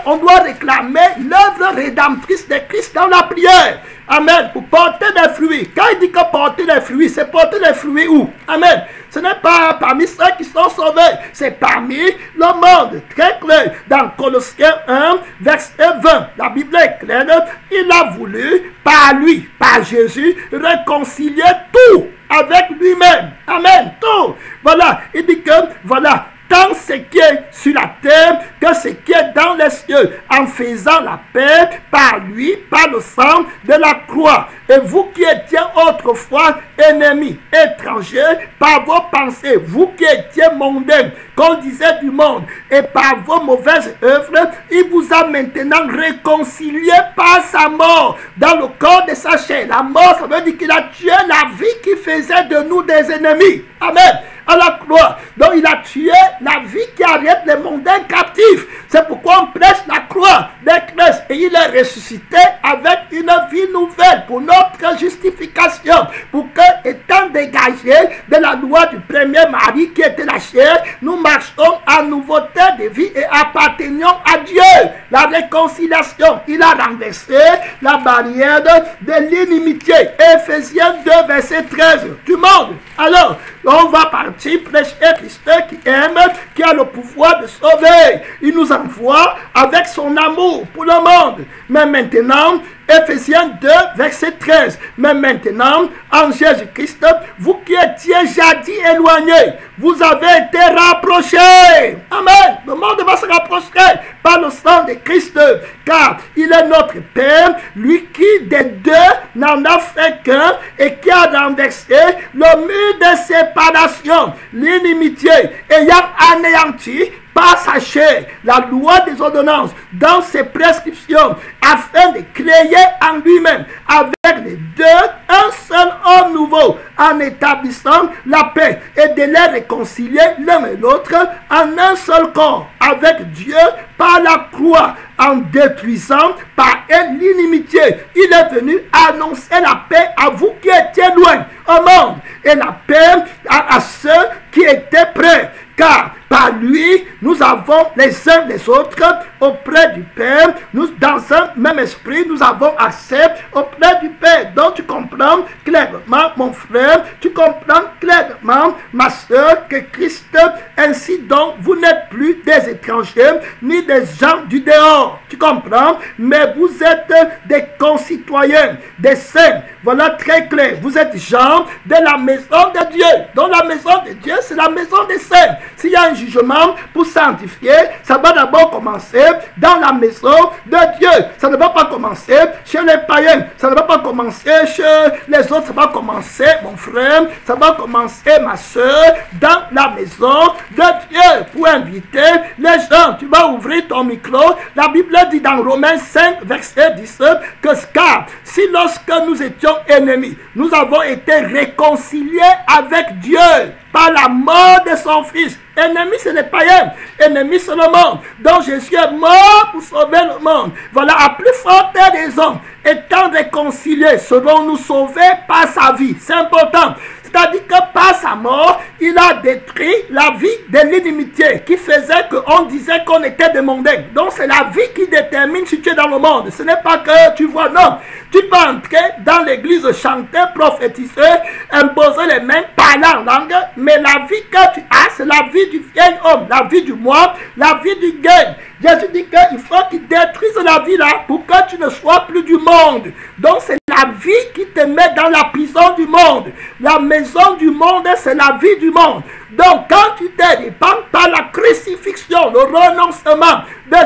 on doit réclamer l'œuvre rédemptrice de Christ dans la prière. Amen. Pour porter des fruits. Quand il dit que porter des fruits, c'est porter des fruits où? Amen. Ce n'est pas parmi ceux qui sont sauvés, c'est parmi le monde. Très clair. Dans Colossiens 1, verset 20, la Bible est claire. Il a voulu, par lui, par Jésus, réconcilier tout avec lui-même. Amen. Tout. Voilà. Il dit que, voilà, tant ce qui est sur la terre que ce qui est dans les cieux, en faisant la paix par lui, par le sang de la croix. Et vous qui étiez autrefois ennemis, étrangers, par vos pensées, vous qui étiez mondains, qu'on disait du monde, et par vos mauvaises œuvres, il vous a maintenant réconcilié par sa mort dans le corps de sa chair. La mort, ça veut dire qu'il a tué la vie qui faisait de nous des ennemis. Amen. À la croix. Donc il a tué la vie qui arrête les mondains captifs. C'est pourquoi on prêche la croix de Christ. Et il est ressuscité avec une vie nouvelle pour notre justification. Pour que, étant dégagés de la loi du premier mari qui était la chair, nous marchons en nouveauté de vie et appartenions à Dieu. La réconciliation. Il a renversé la barrière de l'inimitié. Éphésiens 2, verset 13 du monde. Alors, on va partir prêcher Christ qui aime, qui a le pouvoir de sauver. Il nous envoie avec son amour pour le monde. Mais maintenant, Éphésiens 2, verset 13. Mais maintenant, en Jésus-Christ, vous qui étiez jadis éloignés, vous avez été rapprochés. Amen. Le monde va se rapprocher par le sang de Christ, car il est notre Père, lui qui des deux n'en a fait qu'un et qui a renversé le mur de séparation, l'inimitié, ayant anéanti par sa chair la loi des ordonnances dans ses prescriptions, afin de créer en lui-même avec les deux un seul homme nouveau, en établissant la paix et de les réconcilier l'un et l'autre en un seul corps avec Dieu par la croix, en détruisant par elle l'inimitié. Il est venu annoncer la paix à vous qui étiez loin au monde, et la paix à ceux qui étaient près. Car par lui, nous avons les uns les autres auprès du Père. Nous, dans un même esprit, nous avons accès auprès du Père. Donc tu comprends clairement, mon frère, tu comprends clairement, ma soeur, que Christ, ainsi donc, vous n'êtes plus des étrangers, ni des gens du dehors. Tu comprends? Mais vous êtes des concitoyens, des saints. Voilà très clair. Vous êtes gens de la maison de Dieu. Donc la maison de Dieu, c'est la maison des saints. S'il y a un jugement pour sanctifier, ça va d'abord commencer dans la maison de Dieu. Ça ne va pas commencer chez les païens. Ça ne va pas commencer chez les autres. Ça va commencer, mon frère, ça va commencer, ma soeur, dans la maison de Dieu. Pour inviter les gens, tu vas ouvrir ton micro. La Bible dit dans Romains 5, verset 10, que car si lorsque nous étions ennemis, nous avons été réconciliés avec Dieu par la mort de son Fils. Ennemi, c'est les païens. Ennemi, c'est le monde. Donc Jésus est mort pour sauver le monde. Voilà, à plus forte raison, étant réconciliés, serons-nous sauvés par sa vie. C'est important. C'est-à-dire que par sa mort, il a détruit la vie de l'inimitié qui faisait qu'on disait qu'on était des mondains. Donc c'est la vie qui détermine si tu es dans le monde. Ce n'est pas que tu vois, non. Tu peux entrer dans l'église, chanter, prophétiser, imposer les mains, parler en langue, mais la vie que tu as, c'est la vie du vieil homme, la vie du moi, la vie du gain. Jésus dit qu'il faut qu'il détruise la vie là pour que tu ne sois plus du monde. Donc c'est la vie qui te met dans la prison du monde. La maison du monde, c'est la vie du monde. Donc quand tu te dépends par la crucifixion, le renoncement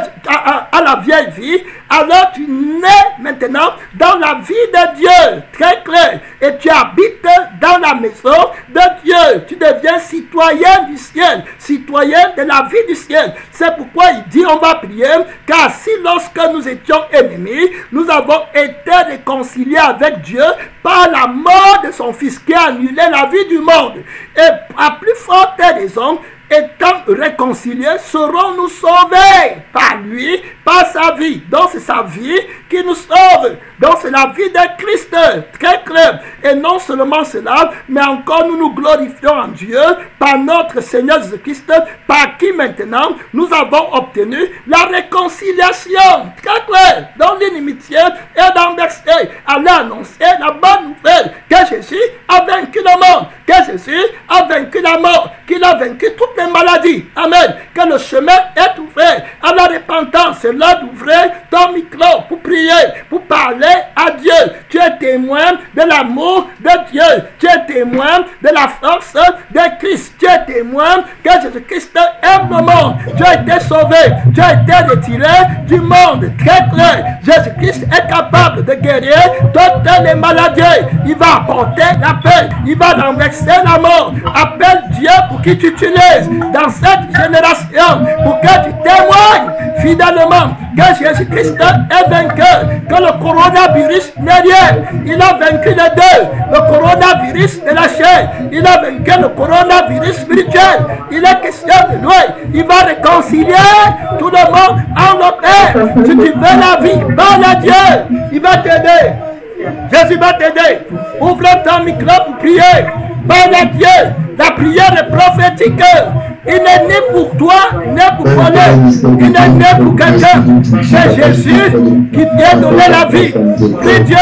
à la vieille vie, alors tu nais maintenant dans la vie de Dieu, très clair, et tu habites dans la maison de Dieu. Tu deviens citoyen du ciel, citoyen de la vie du ciel. C'est pourquoi il dit, on va prier, car si lorsque nous étions ennemis, nous avons été réconciliés avec Dieu par la mort de son Fils qui a annulé la vie du monde. Et à plus forte raison, étant réconciliés, serons-nous sauvés par lui, par sa vie. Donc c'est sa vie qui nous sauve. Donc c'est la vie de Christ, très clair. Et non seulement cela, mais encore nous nous glorifions en Dieu par notre Seigneur Jésus-Christ, par qui maintenant nous avons obtenu la réconciliation. Très clair. Dans l'inimitié et dans l'excès, allez annoncer la bonne nouvelle que Jésus a vaincu le monde, que Jésus a vaincu la mort, qu'il a vaincu toutes les maladies. Amen. Que le chemin est ouvert à la repentance. C'est l'heure d'ouvrir ton micro pour prier, pour parler à Dieu. Tu es témoin de l'amour de Dieu. Tu es témoin de la force de Christ. Tu es témoin que Jésus-Christ aime le monde. Tu as été sauvé. Tu as été retiré du monde. Très clair. Jésus-Christ est capable de guérir toutes les maladies. Il va apporter la paix. Il va renverser la mort. Appelle Dieu pour qu'il t'utilise dans cette génération, pour que tu témoignes fidèlement que Jésus-Christ est vainqueur, que le coronavirus n'est rien. Il a vaincu les deux, le coronavirus de la chair. Il a vaincu le coronavirus spirituel. Il est question de lui. Il va réconcilier tout le monde en le Père. Si tu veux la vie, parle à Dieu. Il va t'aider. Jésus va t'aider. Ouvre ton micro pour prier. Parle à Dieu. La prière est prophétique. Il n'est ni pour toi, ni pour Paul. Il n'est ni pour quelqu'un. C'est Jésus qui vient donner la vie. Prie Dieu.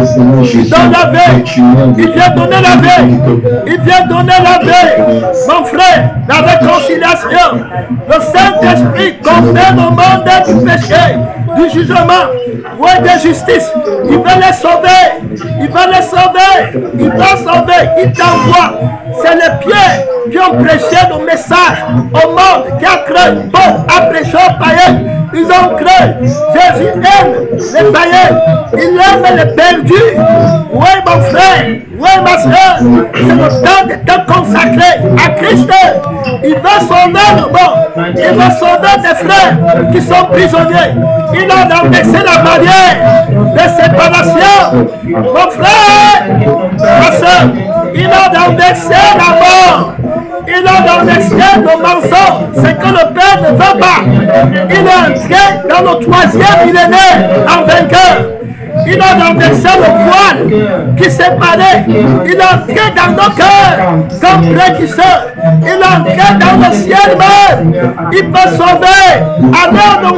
Il donne la vie. Il vient donner la vie. Il vient donner la vie. Mon frère, la réconciliation. Le Saint-Esprit confère au monde du péché, du jugement, oui, de justice. Il veut les sauver. Il va les sauver. Il va sauver. Il t'envoie. C'est les Pierre qui ont prêché le message au monde, qui a cru. Paul a prêché aux païens. Ils ont cru. Jésus aime les païens. Il aime les perdus. Oui, mon frère. Oui, ma soeur. C'est le temps de te consacrer à Christ. Il va sauver le monde. Il va sauver des frères qui sont prisonniers. Il a renversé la barrière de séparation. Mon frère, ma soeur, il a renversé la mort. Il a renversé le mensonge. C'est que le Père ne veut pas. Il est entré dans le 3e millénaire en vainqueur. Il a renversé le voile qui séparait. Il est entré dans nos cœurs comme précurseur. Il est entré dans le ciel même. Il peut sauver. Allez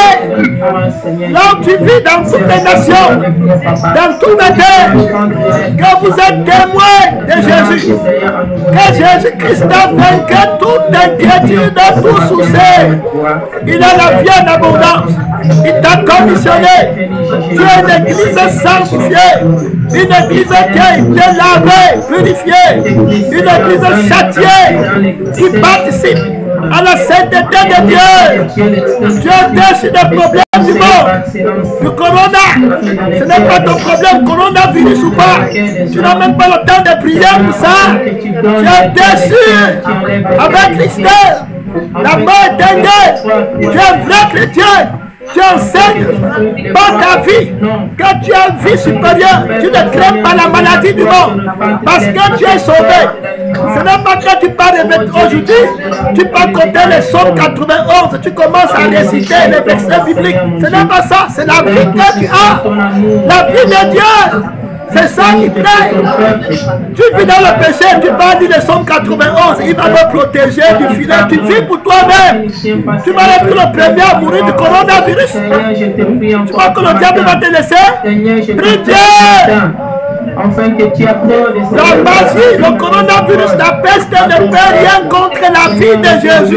annoncer. Là où tu vis dans toutes les nations, dans toute la terre, que vous êtes témoins de Jésus. Que Jésus-Christ a vaincu toute inquiétude, tout souci. Il a la vie en abondance. Il t'a commissionné. Tu es une église sanctifiée. Une église qui a été lavée, purifiée. Une église châtiée qui participe à la sainteté de Dieu. Tu es sur des problèmes du monde, du corona. Ce n'est pas ton problème, coronavirus ou pas. Tu n'as même pas le temps de prier pour ça. Tu es déçu avec Christ. La mort est dingue. Tu es un vrai chrétien. Tu enseignes par ta vie que tu as une vie supérieure. Tu ne crains pas la maladie du monde parce que tu es sauvé. Ce n'est pas que tu parles aujourd'hui, tu peux compter les psaumes 91, tu commences à réciter les versets bibliques. Ce n'est pas ça, c'est la vie que tu as. La vie de Dieu. C'est ça qui crée. Tu vis dans le péché, tu vas dire le psaume 91, il va me protéger du filet. Tu vis pour toi-même. Tu vas être le premier à mourir du coronavirus. Tu crois que le diable va te laisser? Prie Dieu. Enfin que tu as peur de la magie, le coronavirus, la peste ne peut rien contre la vie de Jésus.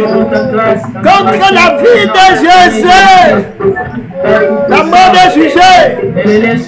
Contre la vie de Jésus. La mort est jugée.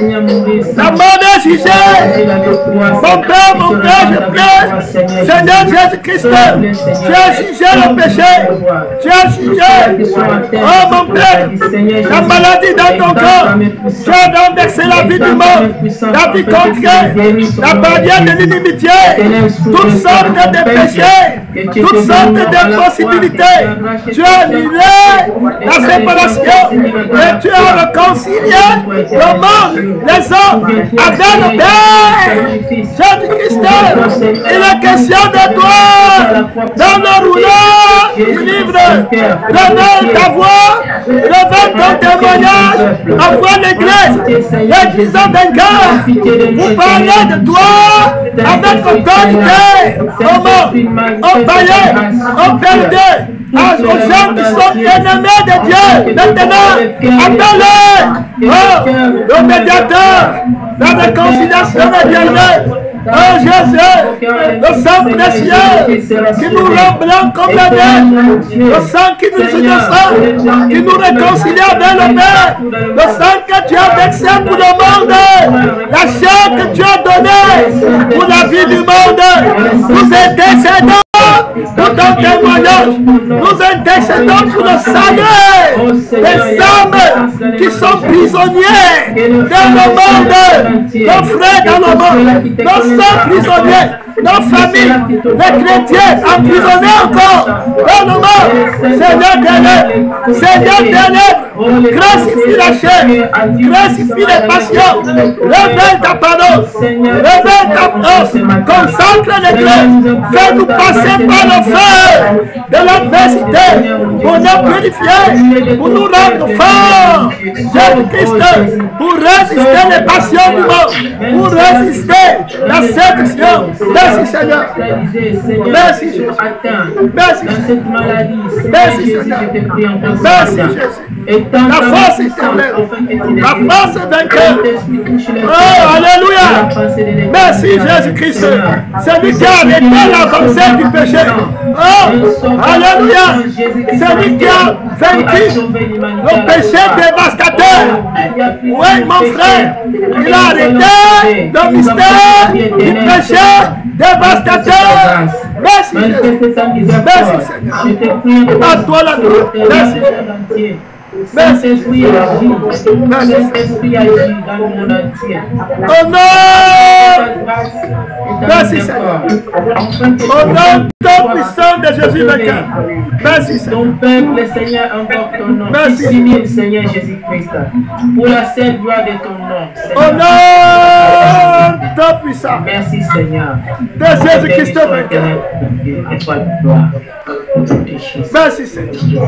La mort est jugée. Mon Père, je prie. Seigneur Jésus-Christ, tu as jugé le péché. Tu as jugé. Oh mon Père, la maladie dans ton corps. Tu as renversé la vie du monde. La vie contre la barrière de l'inimitié, toutes sortes de péchés, toutes sortes de possibilités. Tu as annulé la séparation et tu as réconcilier le monde, les hommes, avec le Père. Jésus-Christ, il est question de toi. Dans le rouleau du livre, révèle ta voix, révèle ton témoignage, envoie l'église, l'église en vainqueur, pour parler de toi avec autorité, au monde, aux païens, aux perdus, aux gens qui sont ennemis de Dieu. Maintenant, appelle-les, le médiateur, la réconciliation éternelle. Oh Jésus, le sang précieux qui nous rend blanc comme la neige, le sang qui nous innocent, qui nous réconcilie avec le Père, le sang que tu as versé pour le monde, la chair que tu as donnée pour la vie du monde. Nous intercédons pour ton témoignage, nous intercédons pour le salut des âmes qui sont prisonniers dans le monde, nos frères dans le monde, nos sœurs prisonniers, nos familles, les chrétiens emprisonnés encore dans le monde. Seigneur délève, Seigneur délève, crucifie la chair, crucifie les passions, révèle ta parole, révèle ta force, consacre l'église, fais-nous passer par le feu de l'adversité pour nous purifier, pour nous rendre forts. Jésus-Christ, pour résister les passions du monde, pour résister la séduction. Merci Seigneur. Merci Jésus. Merci Jésus. Merci Seigneur. Merci Jésus. La force éternelle. La force vainqueur. Oh, alléluia. Merci Jésus-Christ. Celui qui a arrêté l'avancée du péché. Oh, alléluia. Celui qui a vaincu le péché dévastateur. Oui, mon frère. Il a arrêté le mystère du péché dévastateur. Merci Jésus. Merci Seigneur. À toi la gloire. Merci Jésus. Merci. Merci. Oh non! Merci Seigneur. Au nom puissant de Jésus vainqueur. Merci Seigneur. Ton peuple, Seigneur, invoque ton nom. Merci. Bénis, Seigneur Jésus-Christ. Pour la sainte gloire de ton nom. Au nom puissant. Merci Seigneur. De Jésus-Christ vainqueur. Merci Seigneur.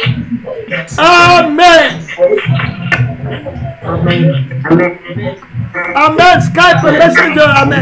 Amen. Amen. Amen. Skype Messenger. Amen.